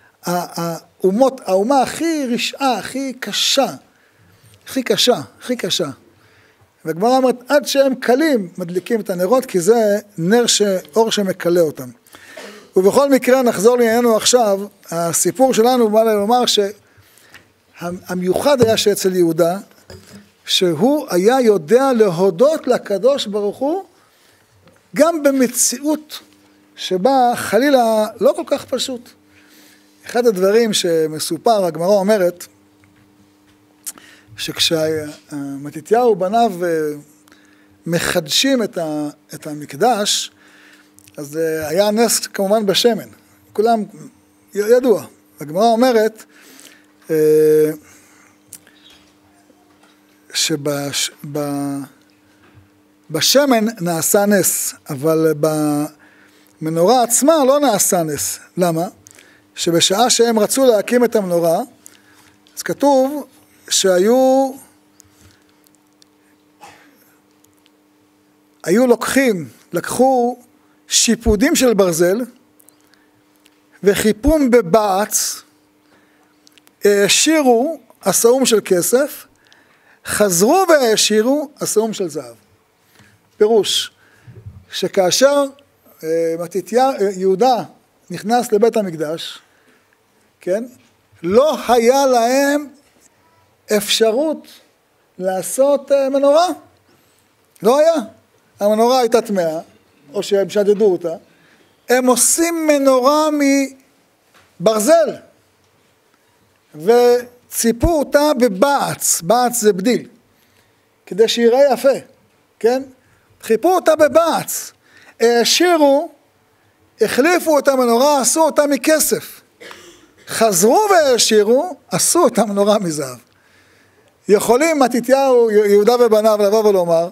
האומה הכי רשעה, הכי קשה. הכי קשה. והגמרא אומרת, עד שהם קלים מדליקים את הנרות, כי זה אור שמקלה אותם. ובכל מקרה נחזור לענייננו עכשיו, הסיפור שלנו בא לומר שהמיוחד היה שאצל יהודה, שהוא היה יודע להודות לקדוש ברוך הוא, גם במציאות שבה חלילה לא כל כך פשוט. אחד הדברים שמסופר, הגמרא אומרת, שכשמתתיהו בניו מחדשים את המקדש, אז היה נס כמובן בשמן, כולם ידוע. הגמרא אומרת שבשמן נעשה נס, אבל במנורה עצמה לא נעשה נס. למה? שבשעה שהם רצו להקים את המנורה, אז כתוב לקחו שיפודים של ברזל, וחיפום בבעץ, העשירו הסאום של כסף, חזרו והעשירו הסאום של זהב. פירוש, שכאשר יהודה נכנס לבית המקדש, כן? לא היה להם אפשרות לעשות מנורה. לא היה. המנורה הייתה טמאה, או שהם שדדו אותה. הם עושים מנורה מברזל, וציפו אותה בבעץ. בעץ זה בדיל, כדי שיראה יפה, כן? חיפו אותה בבעץ. העשירו, החליפו את המנורה, עשו אותה מכסף. חזרו והעשירו, עשו את המנורה מזהב. יכולים מתתיהו, יהודה ובניו, לבוא ולומר,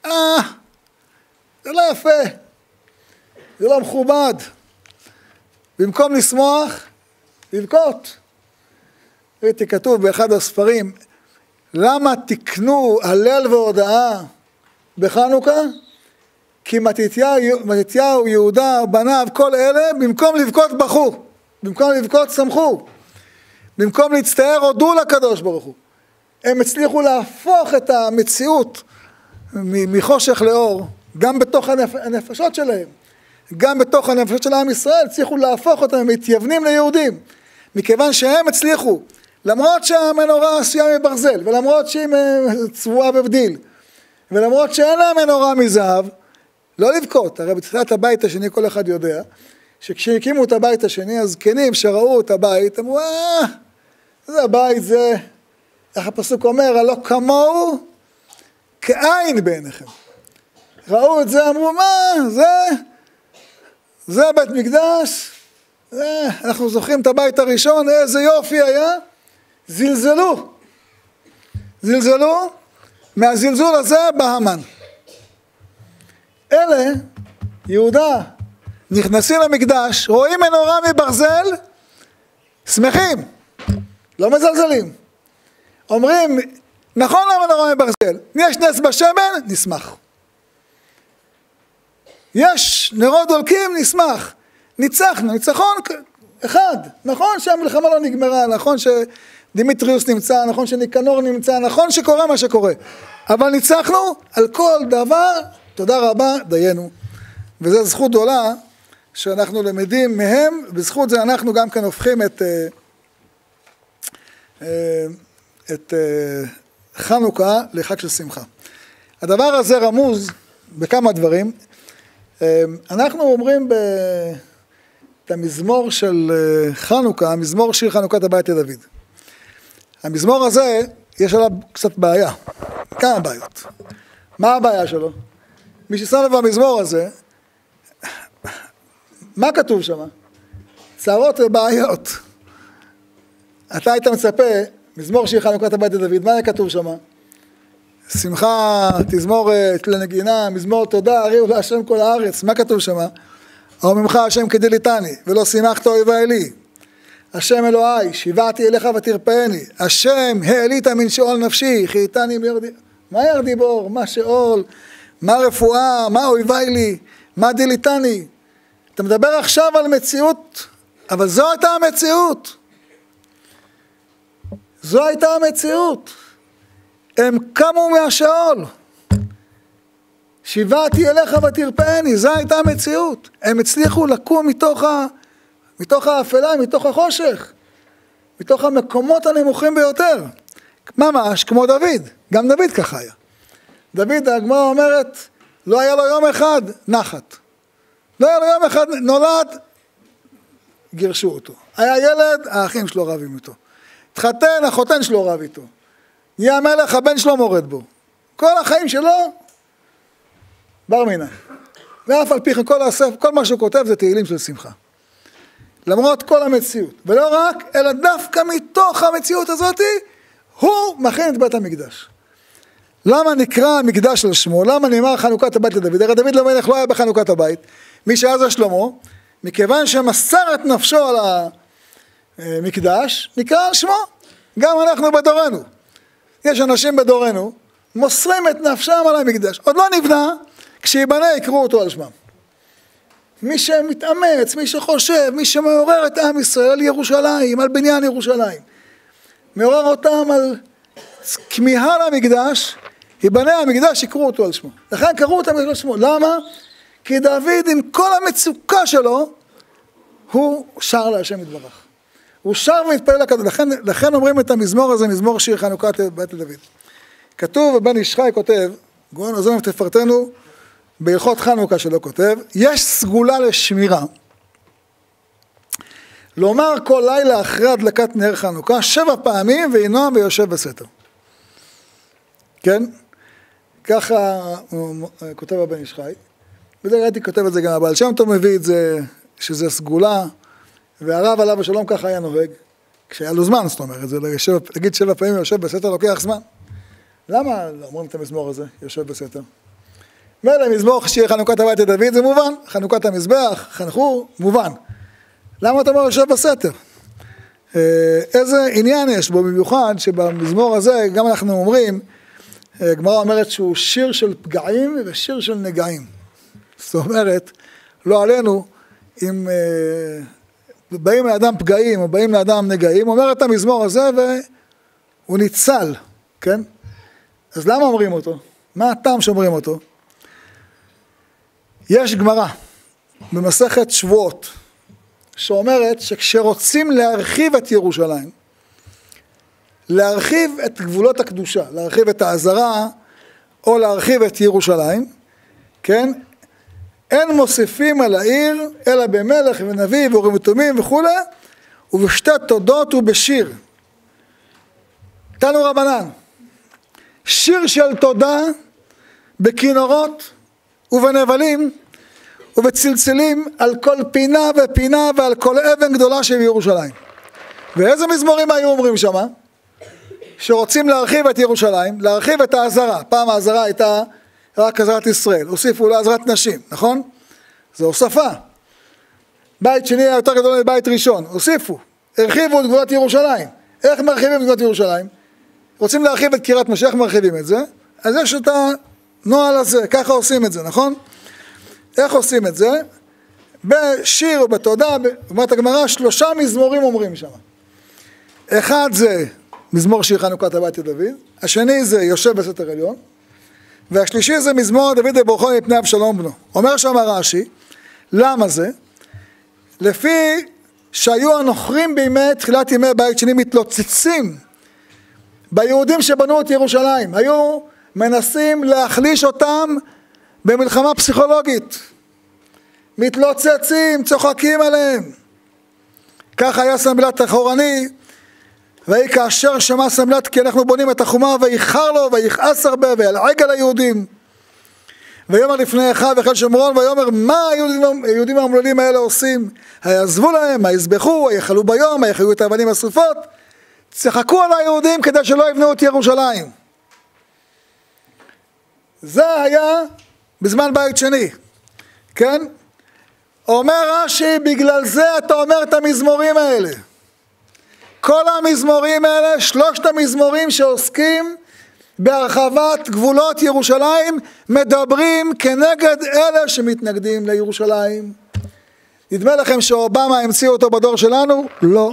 זה לא יפה, זה לא מכובד. במקום לשמוח, לבכות. ראיתי כתוב באחד הספרים, למה תקנו הלל והודאה בחנוכה? כי מתתיהו, יהודה, בניו, כל אלה, במקום לבכות בכו, במקום לבכות שמחו, במקום להצטער הודו לקדוש ברוך הוא. הם הצליחו להפוך את המציאות מחושך לאור, גם בתוך הנפשות שלהם, גם בתוך הנפשות של עם ישראל, הצליחו להפוך אותם מתייוונים ליהודים, מכיוון שהם הצליחו, למרות שהמנורה עשויה מברזל, ולמרות שהיא צבועה בבדיל, ולמרות שאין לה מנורה מזהב, לא לבכות. הרי בתחילת הבית השני כל אחד יודע, שכשהקימו את הבית השני, הזקנים שראו את הבית, אמרו, זה הבית זה, איך הפסוק אומר, הלא כמוהו כעין בעיניכם. ראו את זה, אמרו, זה בית מקדש, אנחנו זוכרים את הבית הראשון, איזה יופי היה, זלזלו, מהזלזול הזה בא המן. אלה, יהודה, נכנסים למקדש, רואים מנורה מברזל, שמחים, לא מזלזלים. אומרים, נכון המנורה מברזל, יש נס בשמן, נשמח. יש נרות דולקים, נשמח. ניצחנו, ניצחון אחד. נכון שהמלחמה לא נגמרה, נכון שדימיטריוס נמצא, נכון שניקנור נמצא, נכון שקורה מה שקורה. אבל ניצחנו על כל דבר, תודה רבה, דיינו. וזו זכות גדולה שאנחנו למדים מהם, בזכות זה אנחנו גם כן הופכים את חנוכה לחג של שמחה. הדבר הזה רמוז בכמה דברים. אנחנו אומרים את המזמור של חנוכה, המזמור שיר חנוכת הבית לדוד. המזמור הזה, יש עליו קצת בעיה, כמה בעיות. מה הבעיה שלו? מי ששם לב במזמור הזה, מה כתוב שם? צרות ובעיות. אתה היית מצפה, מזמור שיר חנוכת הבית לדוד, מה היה כתוב שם? שמחה, תזמורת, לנגינה, מזמור תודה, הריעו להשם כל הארץ, מה כתוב שם? ממך השם כדליתני, ולא שימחת אויבי לי. השם אלוהי, שיבעתי אליך ותרפאני. השם העלית מן שאול נפשי, חייתני מירדי. מה ירדי בור? מה שאול? מה רפואה? מה אויבי לי? מה דליתני? אתה מדבר עכשיו על מציאות, אבל זו הייתה המציאות. זו הייתה המציאות. הם קמו מהשאול. שיבעתי אליך ותרפאני, זו הייתה המציאות. הם הצליחו לקום מתוך האפלה, מתוך החושך, מתוך המקומות הנמוכים ביותר. ממש כמו דוד, גם דוד ככה היה. דוד, הגמרא אומרת, לא היה לו יום אחד נחת. לא היה לו יום אחד, נולד, גירשו אותו. היה ילד, האחים שלו רבים איתו. התחתן, החותן שלו רב איתו. נהיה מלך, הבן שלו מורד בו. כל החיים שלו, בר מינה. ואף על פי כן כל מה שהוא כותב זה תהילים של שמחה. למרות כל המציאות. ולא רק, אלא דווקא מתוך המציאות הזאת, הוא מכין את בית המקדש. למה נקרא המקדש על שמו? למה נאמר חנוכת הבית לדוד? הרי דוד למלך לא היה בחנוכת הבית. מי שהיה זה שלמה, מכיוון שמסר את נפשו על המקדש, נקרא על שמו. גם אנחנו בדורנו. יש אנשים בדורנו, מוסרים את נפשם על המקדש. עוד לא נבנה, כשיבנה יקראו אותו על שמם. מי שמתאמץ, מי שחושב, מי שמעורר את עם ישראל על ירושלים, על בניין ירושלים, מעורר אותם על כמיהה למקדש, יבנה המקדש, יקראו אותו על שמו. לכן קראו אותם על שמו. למה? כי דוד עם כל המצוקה שלו, הוא שר להשם יתברך. הוא שר ומתפלל לקדוש. לכן אומרים את המזמור הזה, מזמור שיר חנוכת בית לדוד. כתוב, ובן איש חי כותב, גאון עזוב ותפארתנו, בהלכות חנוכה שלו כותב, יש סגולה לשמירה. לומר כל לילה אחרי הדלקת נר חנוכה, 7 פעמים וינועם ויושב בסתר. כן? ככה הוא כותב הבן איש חי. בדרך הייתי כותב את זה גם, אבל שם טוב מביא את זה, שזה סגולה, והרב עליו השלום ככה היה נוהג, כשהיה לו זמן, זאת אומרת, זה להגיד 7 פעמים יושב בסתר לוקח זמן. למה לא אומרים את המזמור הזה, יושב בסתר? מילא מזמור שיר חנוכת הבית לדוד זה מובן, חנוכת המזבח, חנכו, מובן. למה אתה אומר יושב בסתר? איזה עניין יש בו במיוחד שבמזמור הזה גם אנחנו אומרים, גמרא אומרת שהוא שיר של פגעים ושיר של נגעים. זאת אומרת, לא עלינו, אם באים לאדם פגעים או באים לאדם נגעים, אומר את המזמור הזה והוא ניצל, כן? אז למה אומרים אותו? מה הטעם שאומרים אותו? יש גמרא במסכת שבועות שאומרת שכשרוצים להרחיב את ירושלים, להרחיב את גבולות הקדושה, להרחיב את העזרה או להרחיב את ירושלים, כן? אין מוסיפים על העיר אלא במלך ונביא ואורים ותומים וכו', ובשתי תודות ובשיר. תנו רבנן, שיר של תודה בכינורות ובנבלים ובצלצלים על כל פינה ופינה ועל כל אבן גדולה שבירושלים. ואיזה מזמורים היו אומרים שמה? שרוצים להרחיב את ירושלים, להרחיב את העזרה. פעם העזרה הייתה רק עזרת ישראל, הוסיפו לה עזרת נשים, נכון? זה הוספה. בית שני היה יותר גדול מבית ראשון, הוסיפו, הרחיבו את גבולות ירושלים. איך מרחיבים את גבולות ירושלים? רוצים להרחיב את קריית משה, איך מרחיבים את זה? אז יש את הנוהל הזה, ככה עושים את זה, נכון? איך עושים את זה? בשיר ובתודה, אומרת הגמרא, 3 מזמורים אומרים שם. אחד זה מזמור שיר חנוכת הבית לדוד, השני זה יושב בסתר עליון, והשלישי זה מזמור דוד לברכו מפני אבשלום בנו. אומר שם רש"י, למה זה? לפי שהיו הנוכרים בימי תחילת ימי בית שני מתלוצצים ביהודים שבנו את ירושלים, היו מנסים להחליש אותם במלחמה פסיכולוגית, מתלוצצים, צוחקים עליהם. ככה היה סמלת אחורני, והיא כאשר שמע סמלת כי אנחנו בונים את החומה ויחר לו ויכעס הרבה וילעג על היהודים. ויאמר לפני אחיו וחיל שומרון, ויאמר מה היהודים האומללים האלה עושים? היעזבו להם, היזבחו, היחלו ביום, היחיו את האבנים השרופות. צחקו על היהודים כדי שלא יבנו את ירושלים. זה היה בזמן בית שני, כן? אומר רש"י, בגלל זה אתה אומר את המזמורים האלה. כל המזמורים האלה, 3 המזמורים שעוסקים בהרחבת גבולות ירושלים, מדברים כנגד אלה שמתנגדים לירושלים. נדמה לכם שאובמה המציא אותו בדור שלנו? לא.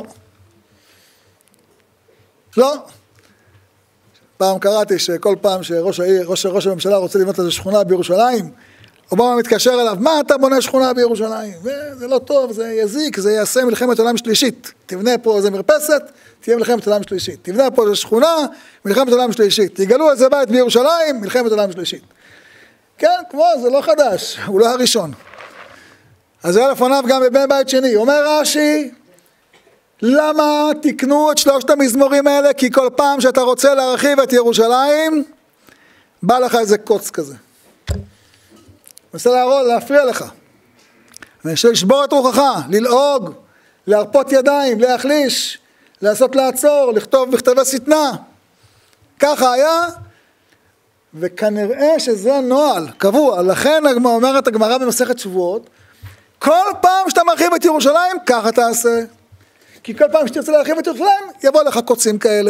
לא. פעם קראתי שכל פעם שראש הממשלה רוצה לבנות איזו שכונה בירושלים, אובמה מתקשר אליו, מה אתה בונה שכונה בירושלים? זה לא טוב, זה יזיק, זה יעשה מלחמת עולם שלישית. תבנה פה איזה מרפסת, תהיה מלחמת עולם שלישית. תבנה פה איזה שכונה, מלחמת עולם שלישית. תגלו איזה בית בירושלים, מלחמת עולם שלישית. כן, כמו, זה לא חדש, הוא לא הראשון. אז זה היה לפניו גם בבן בית שני. אומר רש"י, למה תקנו את 3 המזמורים האלה? כי כל פעם שאתה רוצה להרחיב את ירושלים, בא לך איזה קוץ כזה. מנסה להפריע לך. מנסה לשבור את רוחך, ללעוג, להרפות ידיים, להחליש, לעשות לעצור, לכתוב בכתבי שטנה. ככה היה, וכנראה שזה נוהל, קבוע. לכן אומרת הגמרא במסכת שבועות, כל פעם שאתה מרחיב את ירושלים, ככה תעשה. כי כל פעם שתרצה להרחיב את ירושלים, יבוא לך קוצים כאלה.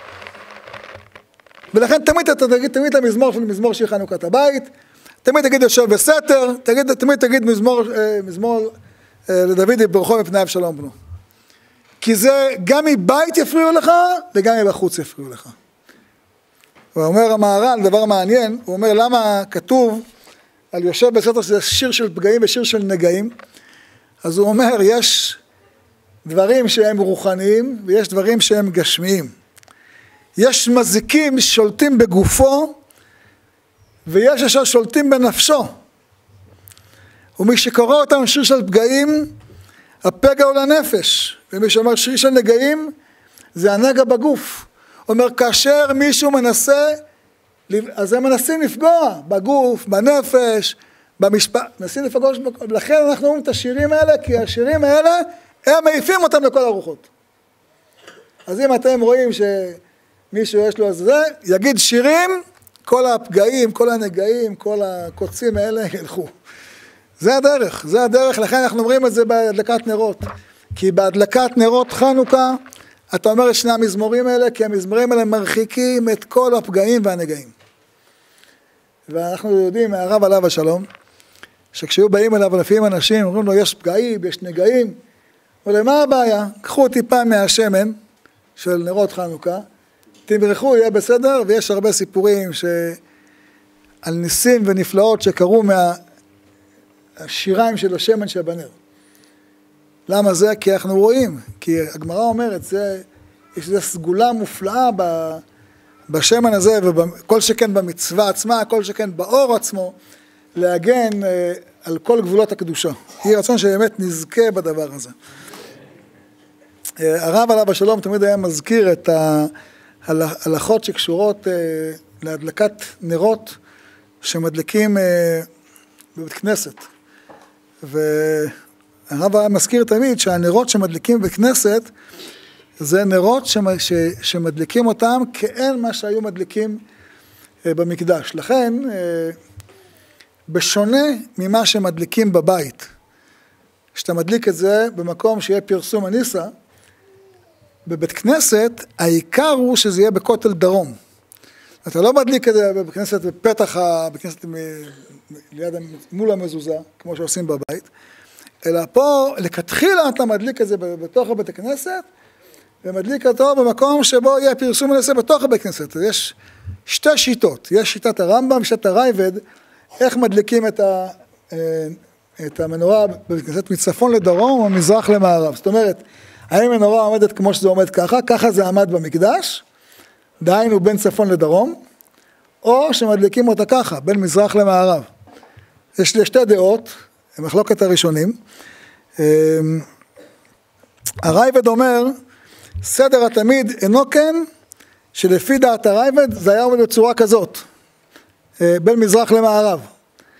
ולכן תמיד אתה תגיד למזמור של מזמור שיר חנוכת הבית, תמיד תגיד יושב בסתר, תמיד תגיד מזמור לדוד יברכו מפני אבשלום בנו. כי זה גם מבית יפריעו לך, וגם מבחוץ יפריעו לך. הוא אומר המהר"ל, דבר מעניין, הוא אומר למה כתוב על יושב בסתר שזה שיר של פגעים ושיר של נגעים, אז הוא אומר יש דברים שהם רוחניים ויש דברים שהם גשמיים. יש מזיקים ששולטים בגופו ויש אשר שולטים בנפשו. ומי שקורא אותם שיר של פגעים, הפגע הוא לנפש. ומי שאומר שיר של נגעים, זה הנגע בגוף. הוא אומר, כאשר מישהו מנסה, אז הם מנסים לפגוע בגוף, בנפש, במשפט, מנסים לפגוע, לכן אנחנו אומרים את השירים האלה, כי השירים האלה, הם מעיפים אותם לכל הרוחות. אז אם אתם רואים שמישהו יש לו זה, יגיד שירים, כל הפגעים, כל הנגעים, כל הקוצים האלה ילכו. זה הדרך, לכן אנחנו אומרים את זה בהדלקת נרות. כי בהדלקת נרות חנוכה, אתה אומר את 2 המזמורים האלה, כי המזמורים האלה מרחיקים את כל הפגעים והנגעים. ואנחנו יודעים מהרב עליו השלום, שכשהיו באים אליו לפעמים אנשים, אומרים לו יש פגעים, יש נגעים, ולמה הבעיה? קחו טיפה מהשמן של נרות חנוכה, תמרחו, יהיה בסדר, ויש הרבה סיפורים על ניסים ונפלאות שקרו מהשיריים של השמן שבנר. למה זה? כי אנחנו רואים, כי הגמרא אומרת, יש איזו סגולה מופלאה בשמן הזה, וכל שכן במצווה עצמה, כל שכן באור עצמו, להגן על כל גבולות הקדושה. יהי רצון שבאמת נזכה בדבר הזה. הרב עליו השלום תמיד היה מזכיר את ההלכות שקשורות להדלקת נרות שמדליקים בבית כנסת. והרב היה מזכיר תמיד שהנרות שמדליקים בבית כנסת זה נרות שמדליקים אותם כאין מה שהיו מדליקים במקדש. לכן, בשונה ממה שמדליקים בבית, שאתה מדליק את זה במקום שיהיה פרסום הניסה, בבית כנסת, העיקר הוא שזה יהיה בכותל דרום. אתה לא מדליק את זה בבית כנסת בפתח, בכנסת מול המזוזה, כמו שעושים בבית, אלא פה, לכתחילה אתה מדליק את זה בתוך הבית הכנסת, ומדליק אותו במקום שבו יהיה פרסום הניסה בתוך הבית כנסת. יש 2 שיטות, יש שיטת הרמב"ם, שיטת הרייבד, איך מדליקים את המנורה בבית כנסת מצפון לדרום או מזרח למערב. זאת אומרת, האם המנורה עומדת כמו שזה עומד ככה, ככה זה עמד במקדש, דהיינו בין צפון לדרום, או שמדליקים אותה ככה, בין מזרח למערב. יש לי 2 דעות, מחלוקת הראשונים. הרייבד אומר, סדר התמיד אינו כן, שלפי דעת הרייבד זה היה עומד בצורה כזאת, בין מזרח למערב.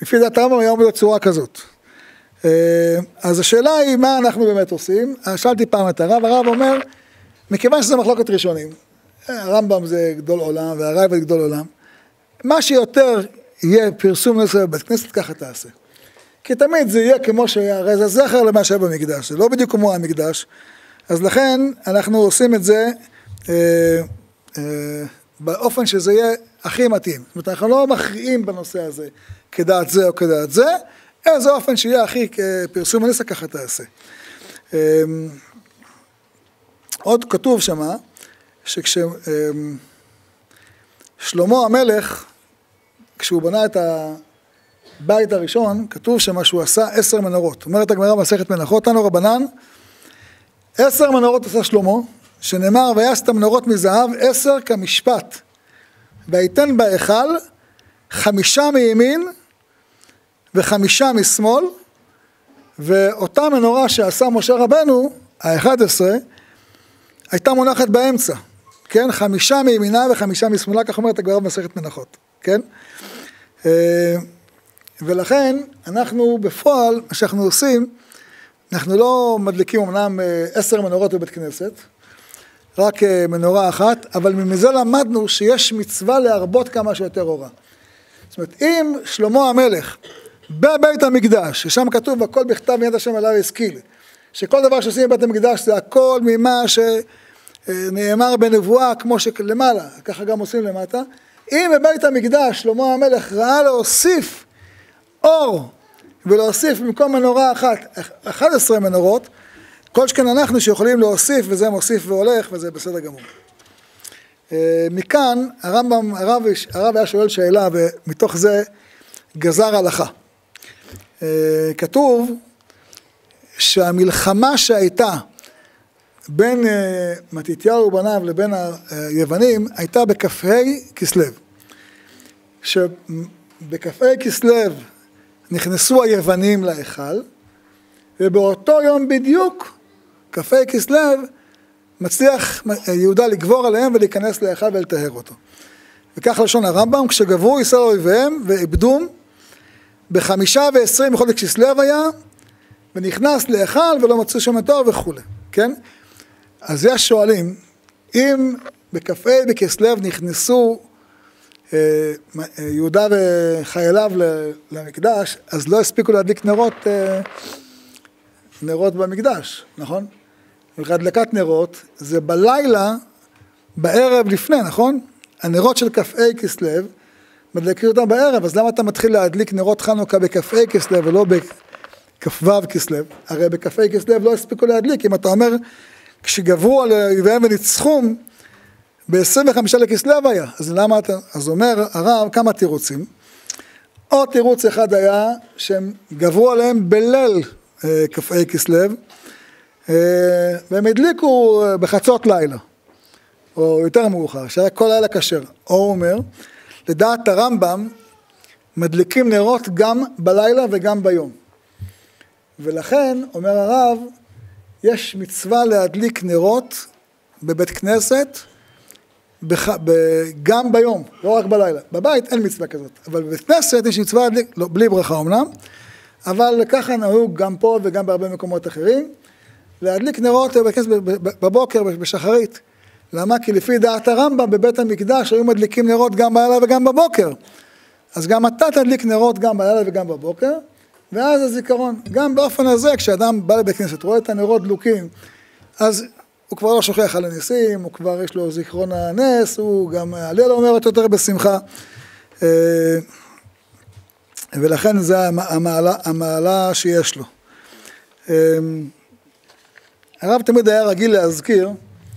לפי דעת הרמב"ם היה עומד בצורה כזאת. אז השאלה היא מה אנחנו באמת עושים. שאלתי פעם את הרב אומר, מכיוון שזה מחלוקת ראשונים, הרמב"ם זה גדול עולם והרייבד גדול עולם, מה שיותר יהיה פרסום נעשה בבית כנסת, ככה תעשה. כי תמיד זה יהיה כמו שהיה, הרי זה זכר למה שהיה במקדש, זה לא בדיוק כמו המקדש, אז לכן אנחנו עושים את זה באופן שזה יהיה הכי מתאים. זאת אומרת, אנחנו לא מכריעים בנושא הזה כדעת זה או כדעת זה, איזה אופן שיהיה הכי פרסום נעשה, ככה תעשה. עוד כתוב שמה, שכששלמה המלך, כשהוא בנה את הבית הראשון, כתוב שמה שהוא עשה 10 מנורות. אומרת הגמרא במסכת מנחות, תנו רבנן, 10 מנורות עשה שלמה, שנאמר, ויעש את המנורות מזהב 10 כמשפט, ויתן בהיכל 5 מימין ו5 משמאל, ואותה מנורה שעשה משה רבנו, ה-11, הייתה מונחת באמצע, כן? 5 מימינה ו5 משמאלה, כך אומרת הגמרא במסכת מנחות, כן? ולכן אנחנו בפועל, מה שאנחנו עושים, אנחנו לא מדליקים אמנם 10 מנורות בבית כנסת, רק מנורה אחת, אבל מזה למדנו שיש מצווה להרבות כמה שיותר אורה. זאת אומרת, אם שלמה המלך בבית המקדש, ששם כתוב הכל בכתב מיד השם עליו השכיל, שכל דבר שעושים בבית המקדש זה הכל ממה שנאמר בנבואה כמו שלמעלה, ככה גם עושים למטה, אם בבית המקדש שלמה המלך ראה להוסיף אור, ולהוסיף במקום מנורה אחת, 11 מנורות, כל שכן אנחנו שיכולים להוסיף, וזה מוסיף והולך, וזה בסדר גמור. מכאן הרב היה שואל שאלה, ומתוך זה גזר הלכה. כתוב שהמלחמה שהייתה בין מתתיהו ובניו לבין היוונים, הייתה בכ"ה כסלו. שבכ"ה כסלו נכנסו היוונים להיכל, ובאותו יום בדיוק, כ"ה כסלו, מצליח יהודה לגבור עליהם ולהיכנס להיכל ולטהר אותו. וכך לשון הרמב"ם, כשגברו ישראל אויביהם ואיבדום, ב25 מחודש כסלו היה, ונכנס להיכל ולא מצאו שם תואר וכו'. כן? אז יש שואלים, אם בכ"ה בכסלו נכנסו יהודה וחייליו למקדש, אז לא הספיקו להדליק נרות במקדש, נכון? הדלקת נרות זה בלילה, בערב לפני, נכון? הנרות של כ"ה כסלו, מדליקים אותם בערב, אז למה אתה מתחיל להדליק נרות חנוכה בכ"ה כסלו ולא בכ"ו כסלו? הרי בכ"ה כסלו לא הספיקו להדליק, אם אתה אומר, כשגברו על אויביהם וניצחום, ב-25 לכסלו היה, אז למה אתה, אז אומר הרב כמה תירוצים, עוד תירוץ אחד היה שהם גברו עליהם בליל כ"ה כסלו, והם הדליקו בחצות לילה, או יותר מאוחר, שהיה כל לילה כשר, או הוא אומר, לדעת הרמב"ם, מדליקים נרות גם בלילה וגם ביום, ולכן אומר הרב, יש מצווה להדליק נרות בבית כנסת, גם ביום, לא רק בלילה. בבית אין מצווה כזאת, אבל בבית כנסת יש מצווה להדליק, לא, בלי ברכה אמנם, אבל ככה נהוג גם פה וגם בהרבה מקומות אחרים, להדליק נרות בבית כנסת בבוקר, בשחרית. למה? כי לפי דעת הרמב"ם בבית המקדש היו מדליקים נרות גם בלילה וגם בבוקר. אז גם אתה תדליק נרות גם בלילה וגם בבוקר, ואז הזיכרון, גם באופן הזה, כשאדם בא לבית כנסת, רואה את הנרות דלוקים, אז הוא כבר לא שוכח על הניסים, הוא כבר יש לו זיכרון הנס, הוא גם הלל אומרת יותר בשמחה, ולכן זה המעלה שיש לו. הרב תמיד היה רגיל להזכיר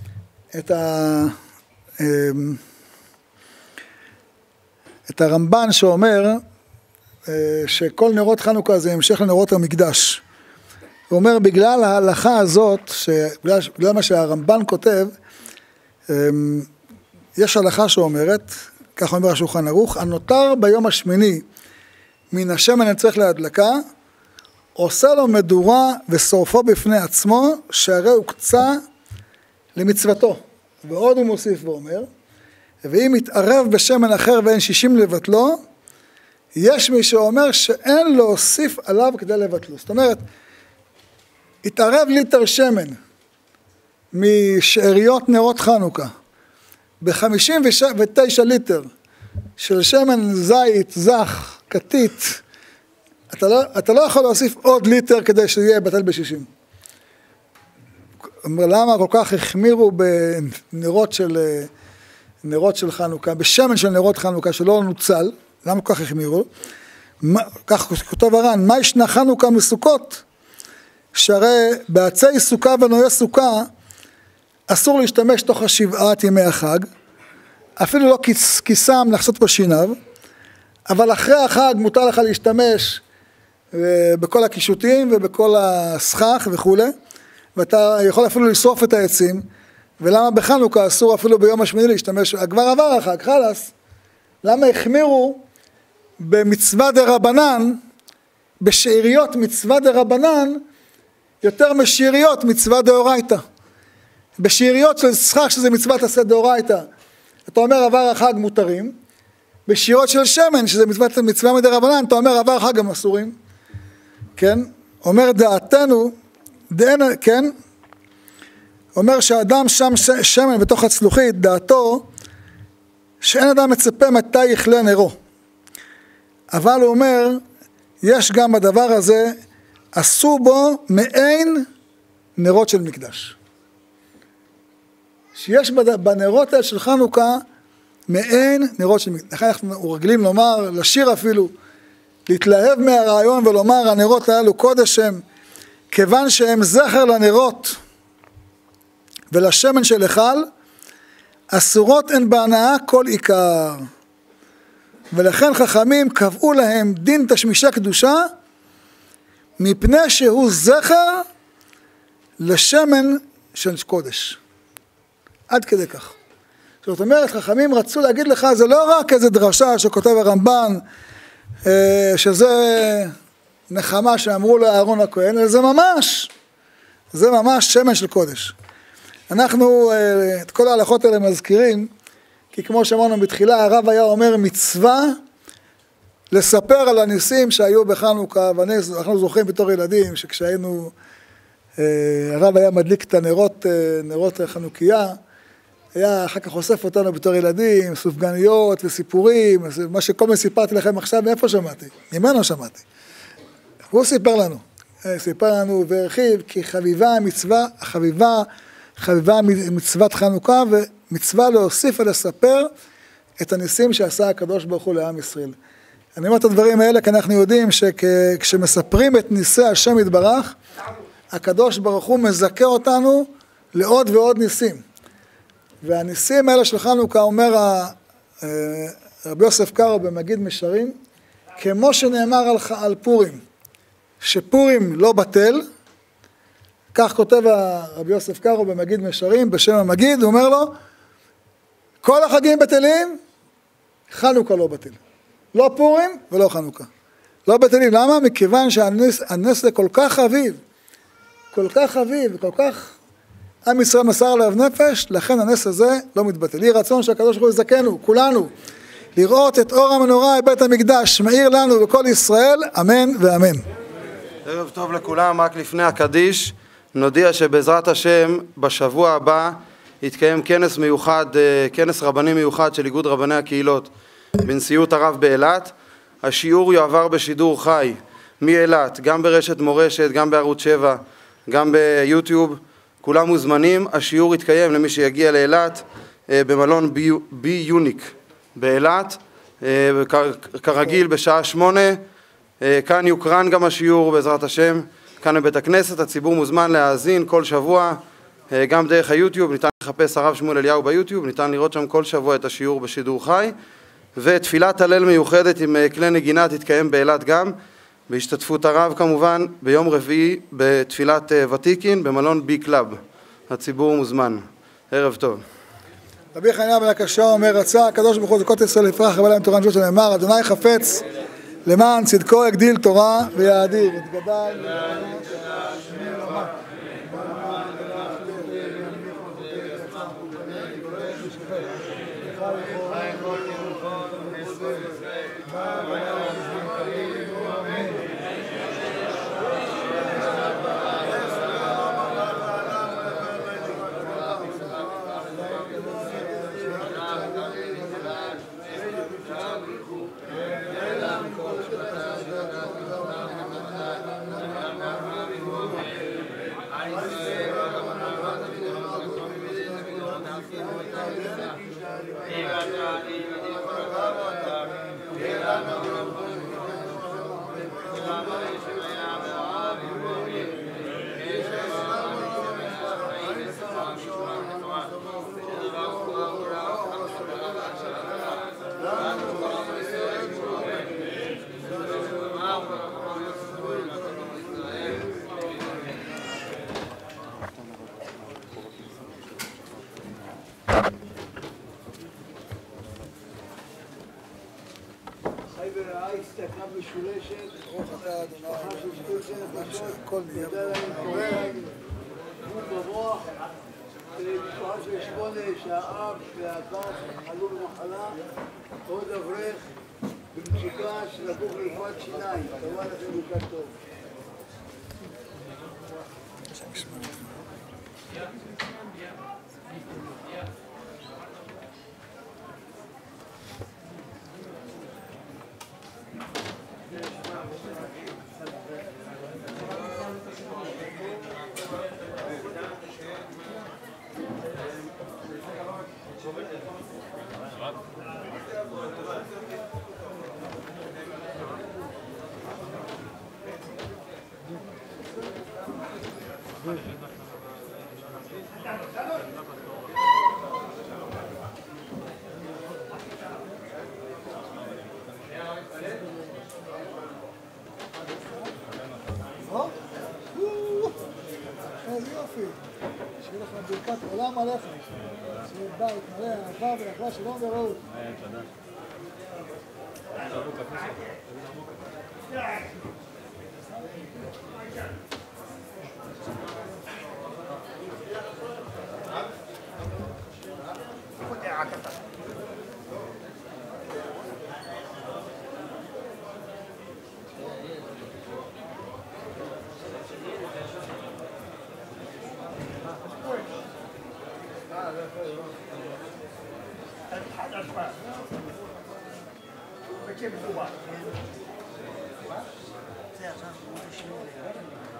את הרמב"ן שאומר שכל נרות חנוכה זה המשך לנרות המקדש. הוא אומר, בגלל ההלכה הזאת, בגלל מה שהרמב"ן כותב, יש הלכה שאומרת, כך אומר השולחן ערוך, הנותר ביום השמיני מן השמן הנצרך להדלקה, עושה לו מדורה ושורפו בפני עצמו, שהרי הוקצה למצוותו. ועוד הוא מוסיף ואומר, ואם יתערב בשמן אחר ואין 60 לבטלו, יש מי שאומר שאין להוסיף עליו כדי לבטלו. זאת אומרת, התערב ליטר שמן משאריות נרות חנוכה, ב-59 ליטר של שמן זית, זך, קטית, אתה לא יכול להוסיף עוד ליטר כדי שיהיה בטל ב-60. למה כל כך החמירו בנרות של חנוכה, בשמן של נרות חנוכה שלא נוצל, למה כל כך החמירו? כך כותב הר"ן, מה ישנה חנוכה מסוכות? שהרי בעצי סוכה ונויי סוכה אסור להשתמש תוך 7 ימי החג, אפילו לא כיסם לחסות בשיניו, אבל אחרי החג מותר לך להשתמש בכל הקישוטים ובכל הסכך וכו', ואתה יכול אפילו לשרוף את העצים. ולמה בחנוכה אסור אפילו ביום השמיני להשתמש? כבר עבר החג, חלס. למה החמירו במצווה דרבנן, בשאריות מצווה דרבנן, יותר משאריות מצווה דאורייתא? בשאריות של סכך שזה מצוות עשה דאורייתא, אתה אומר עבר החג מותרים, בשאריות של שמן שזה מצווה מדרבנן, אתה אומר עבר החג גם אסורים. כן? אומר דעתנו, כן? אומר שהאדם שם שמן בתוך הצלוחית, דעתו שאין אדם מצפה מתי יכלה נרו. אבל הוא אומר, יש גם בדבר הזה, עשו בו מעין נרות של מקדש. שיש בנרות האלה של חנוכה מעין נרות של מקדש. לכן אנחנו רגילים לומר, לשיר אפילו, להתלהב מהרעיון ולומר, הנרות האלו קודש הם, כיוון שהם זכר לנרות ולשמן של היכל, אסורות הן בהנאה כל עיקר. ולכן חכמים קבעו להם דין תשמישי קדושה, מפני שהוא זכר לשמן של קודש. עד כדי כך. זאת אומרת, חכמים רצו להגיד לך, זה לא רק איזה דרשה שכותב הרמב"ן, שזה נחמה שאמרו לאהרון הכהן, אלא זה ממש שמן של קודש. אנחנו את כל ההלכות האלה מזכירים, כי כמו שאמרנו בתחילה, הרב היה אומר מצווה לספר על הניסים שהיו בחנוכה, ואנחנו זוכרים בתור ילדים שכשהיינו, הרב היה מדליק את נרות חנוכיה, היה אחר כך חושף אותנו בתור ילדים, סופגניות וסיפורים, מה שכל מה סיפרתי לכם עכשיו, מאיפה שמעתי? ממנו שמעתי. הוא סיפר לנו והרחיב, כי חביבה מצוות חנוכה, ומצווה להוסיף ולספר את הניסים שעשה הקדוש ברוך הוא לעם ישראל. אני אומר את הדברים האלה, כי אנחנו יודעים שכשמספרים את ניסי השם יתברך, הקדוש ברוך הוא מזכה אותנו לעוד ועוד ניסים. והניסים האלה של חנוכה, אומר רבי יוסף קארו במגיד משרים, כמו שנאמר על פורים, שפורים לא בטל, כך כותב רבי יוסף קארו במגיד משרים, בשם המגיד, הוא אומר לו, כל החגים בטלים, חנוכה לא בטל. לא פורים ולא חנוכה. לא בטלים. למה? מכיוון שהנס זה כל כך חביב, וכל כך עם ישראל מסר עליו נפש, לכן הנס הזה לא מתבטל. יהי רצון שהקדוש ברוך הוא יזכנו, כולנו, לראות את אור המנורה בבית המקדש, מאיר לנו וכל ישראל, אמן ואמן. ערב טוב לכולם, רק לפני הקדיש, נודיע שבעזרת השם בשבוע הבא יתקיים כנס מיוחד, כנס רבני מיוחד של איגוד רבני הקהילות בנשיאות הרב באילת. השיעור יועבר בשידור חי מאילת, גם ברשת מורשת, גם בערוץ 7, גם ביוטיוב. כולם מוזמנים. השיעור יתקיים למי שיגיע לאילת במלון בי יוניק באילת, כרגיל בשעה 8. כאן יוקרן גם השיעור בעזרת השם, כאן בבית הכנסת. הציבור מוזמן להאזין כל שבוע, גם דרך היוטיוב, ניתן לחפש הרב שמואל אליהו ביוטיוב, ניתן לראות שם כל שבוע את השיעור בשידור חי. ותפילת הלל מיוחדת עם כלי נגינה תתקיים באילת גם, בהשתתפות הרב כמובן, ביום רביעי בתפילת ותיקין במלון בי קלאב. הציבור מוזמן. ערב טוב. רבי חנינא בן עקשיא אומר, רצה הקדוש ברוך הוא זכות ישראל לפרח הרבה להם תורה נפלאות, שנאמר, אדוני חפץ למען צדקו יגדיל תורה ויאדיר. יתגדל Bye. חי ורעה הסתכלה משולשת, ברוך אתה אדוני, משפחה של 12 נפשות, הכל נהיה תודה להם קוראים, גבול במוח, משפחה של 8 שהאב והבת חלו במחלה, עוד אברך במצוקה שלקוח לרפואת שיניים, קבע לכם בוקר טוב. איזה יופי, שיהיה לך ברכת עולם עליך, שיהיה בית מלא, אהבה ויחלה שלום ורעות. תודה. זה עכשיו, זה שינוי.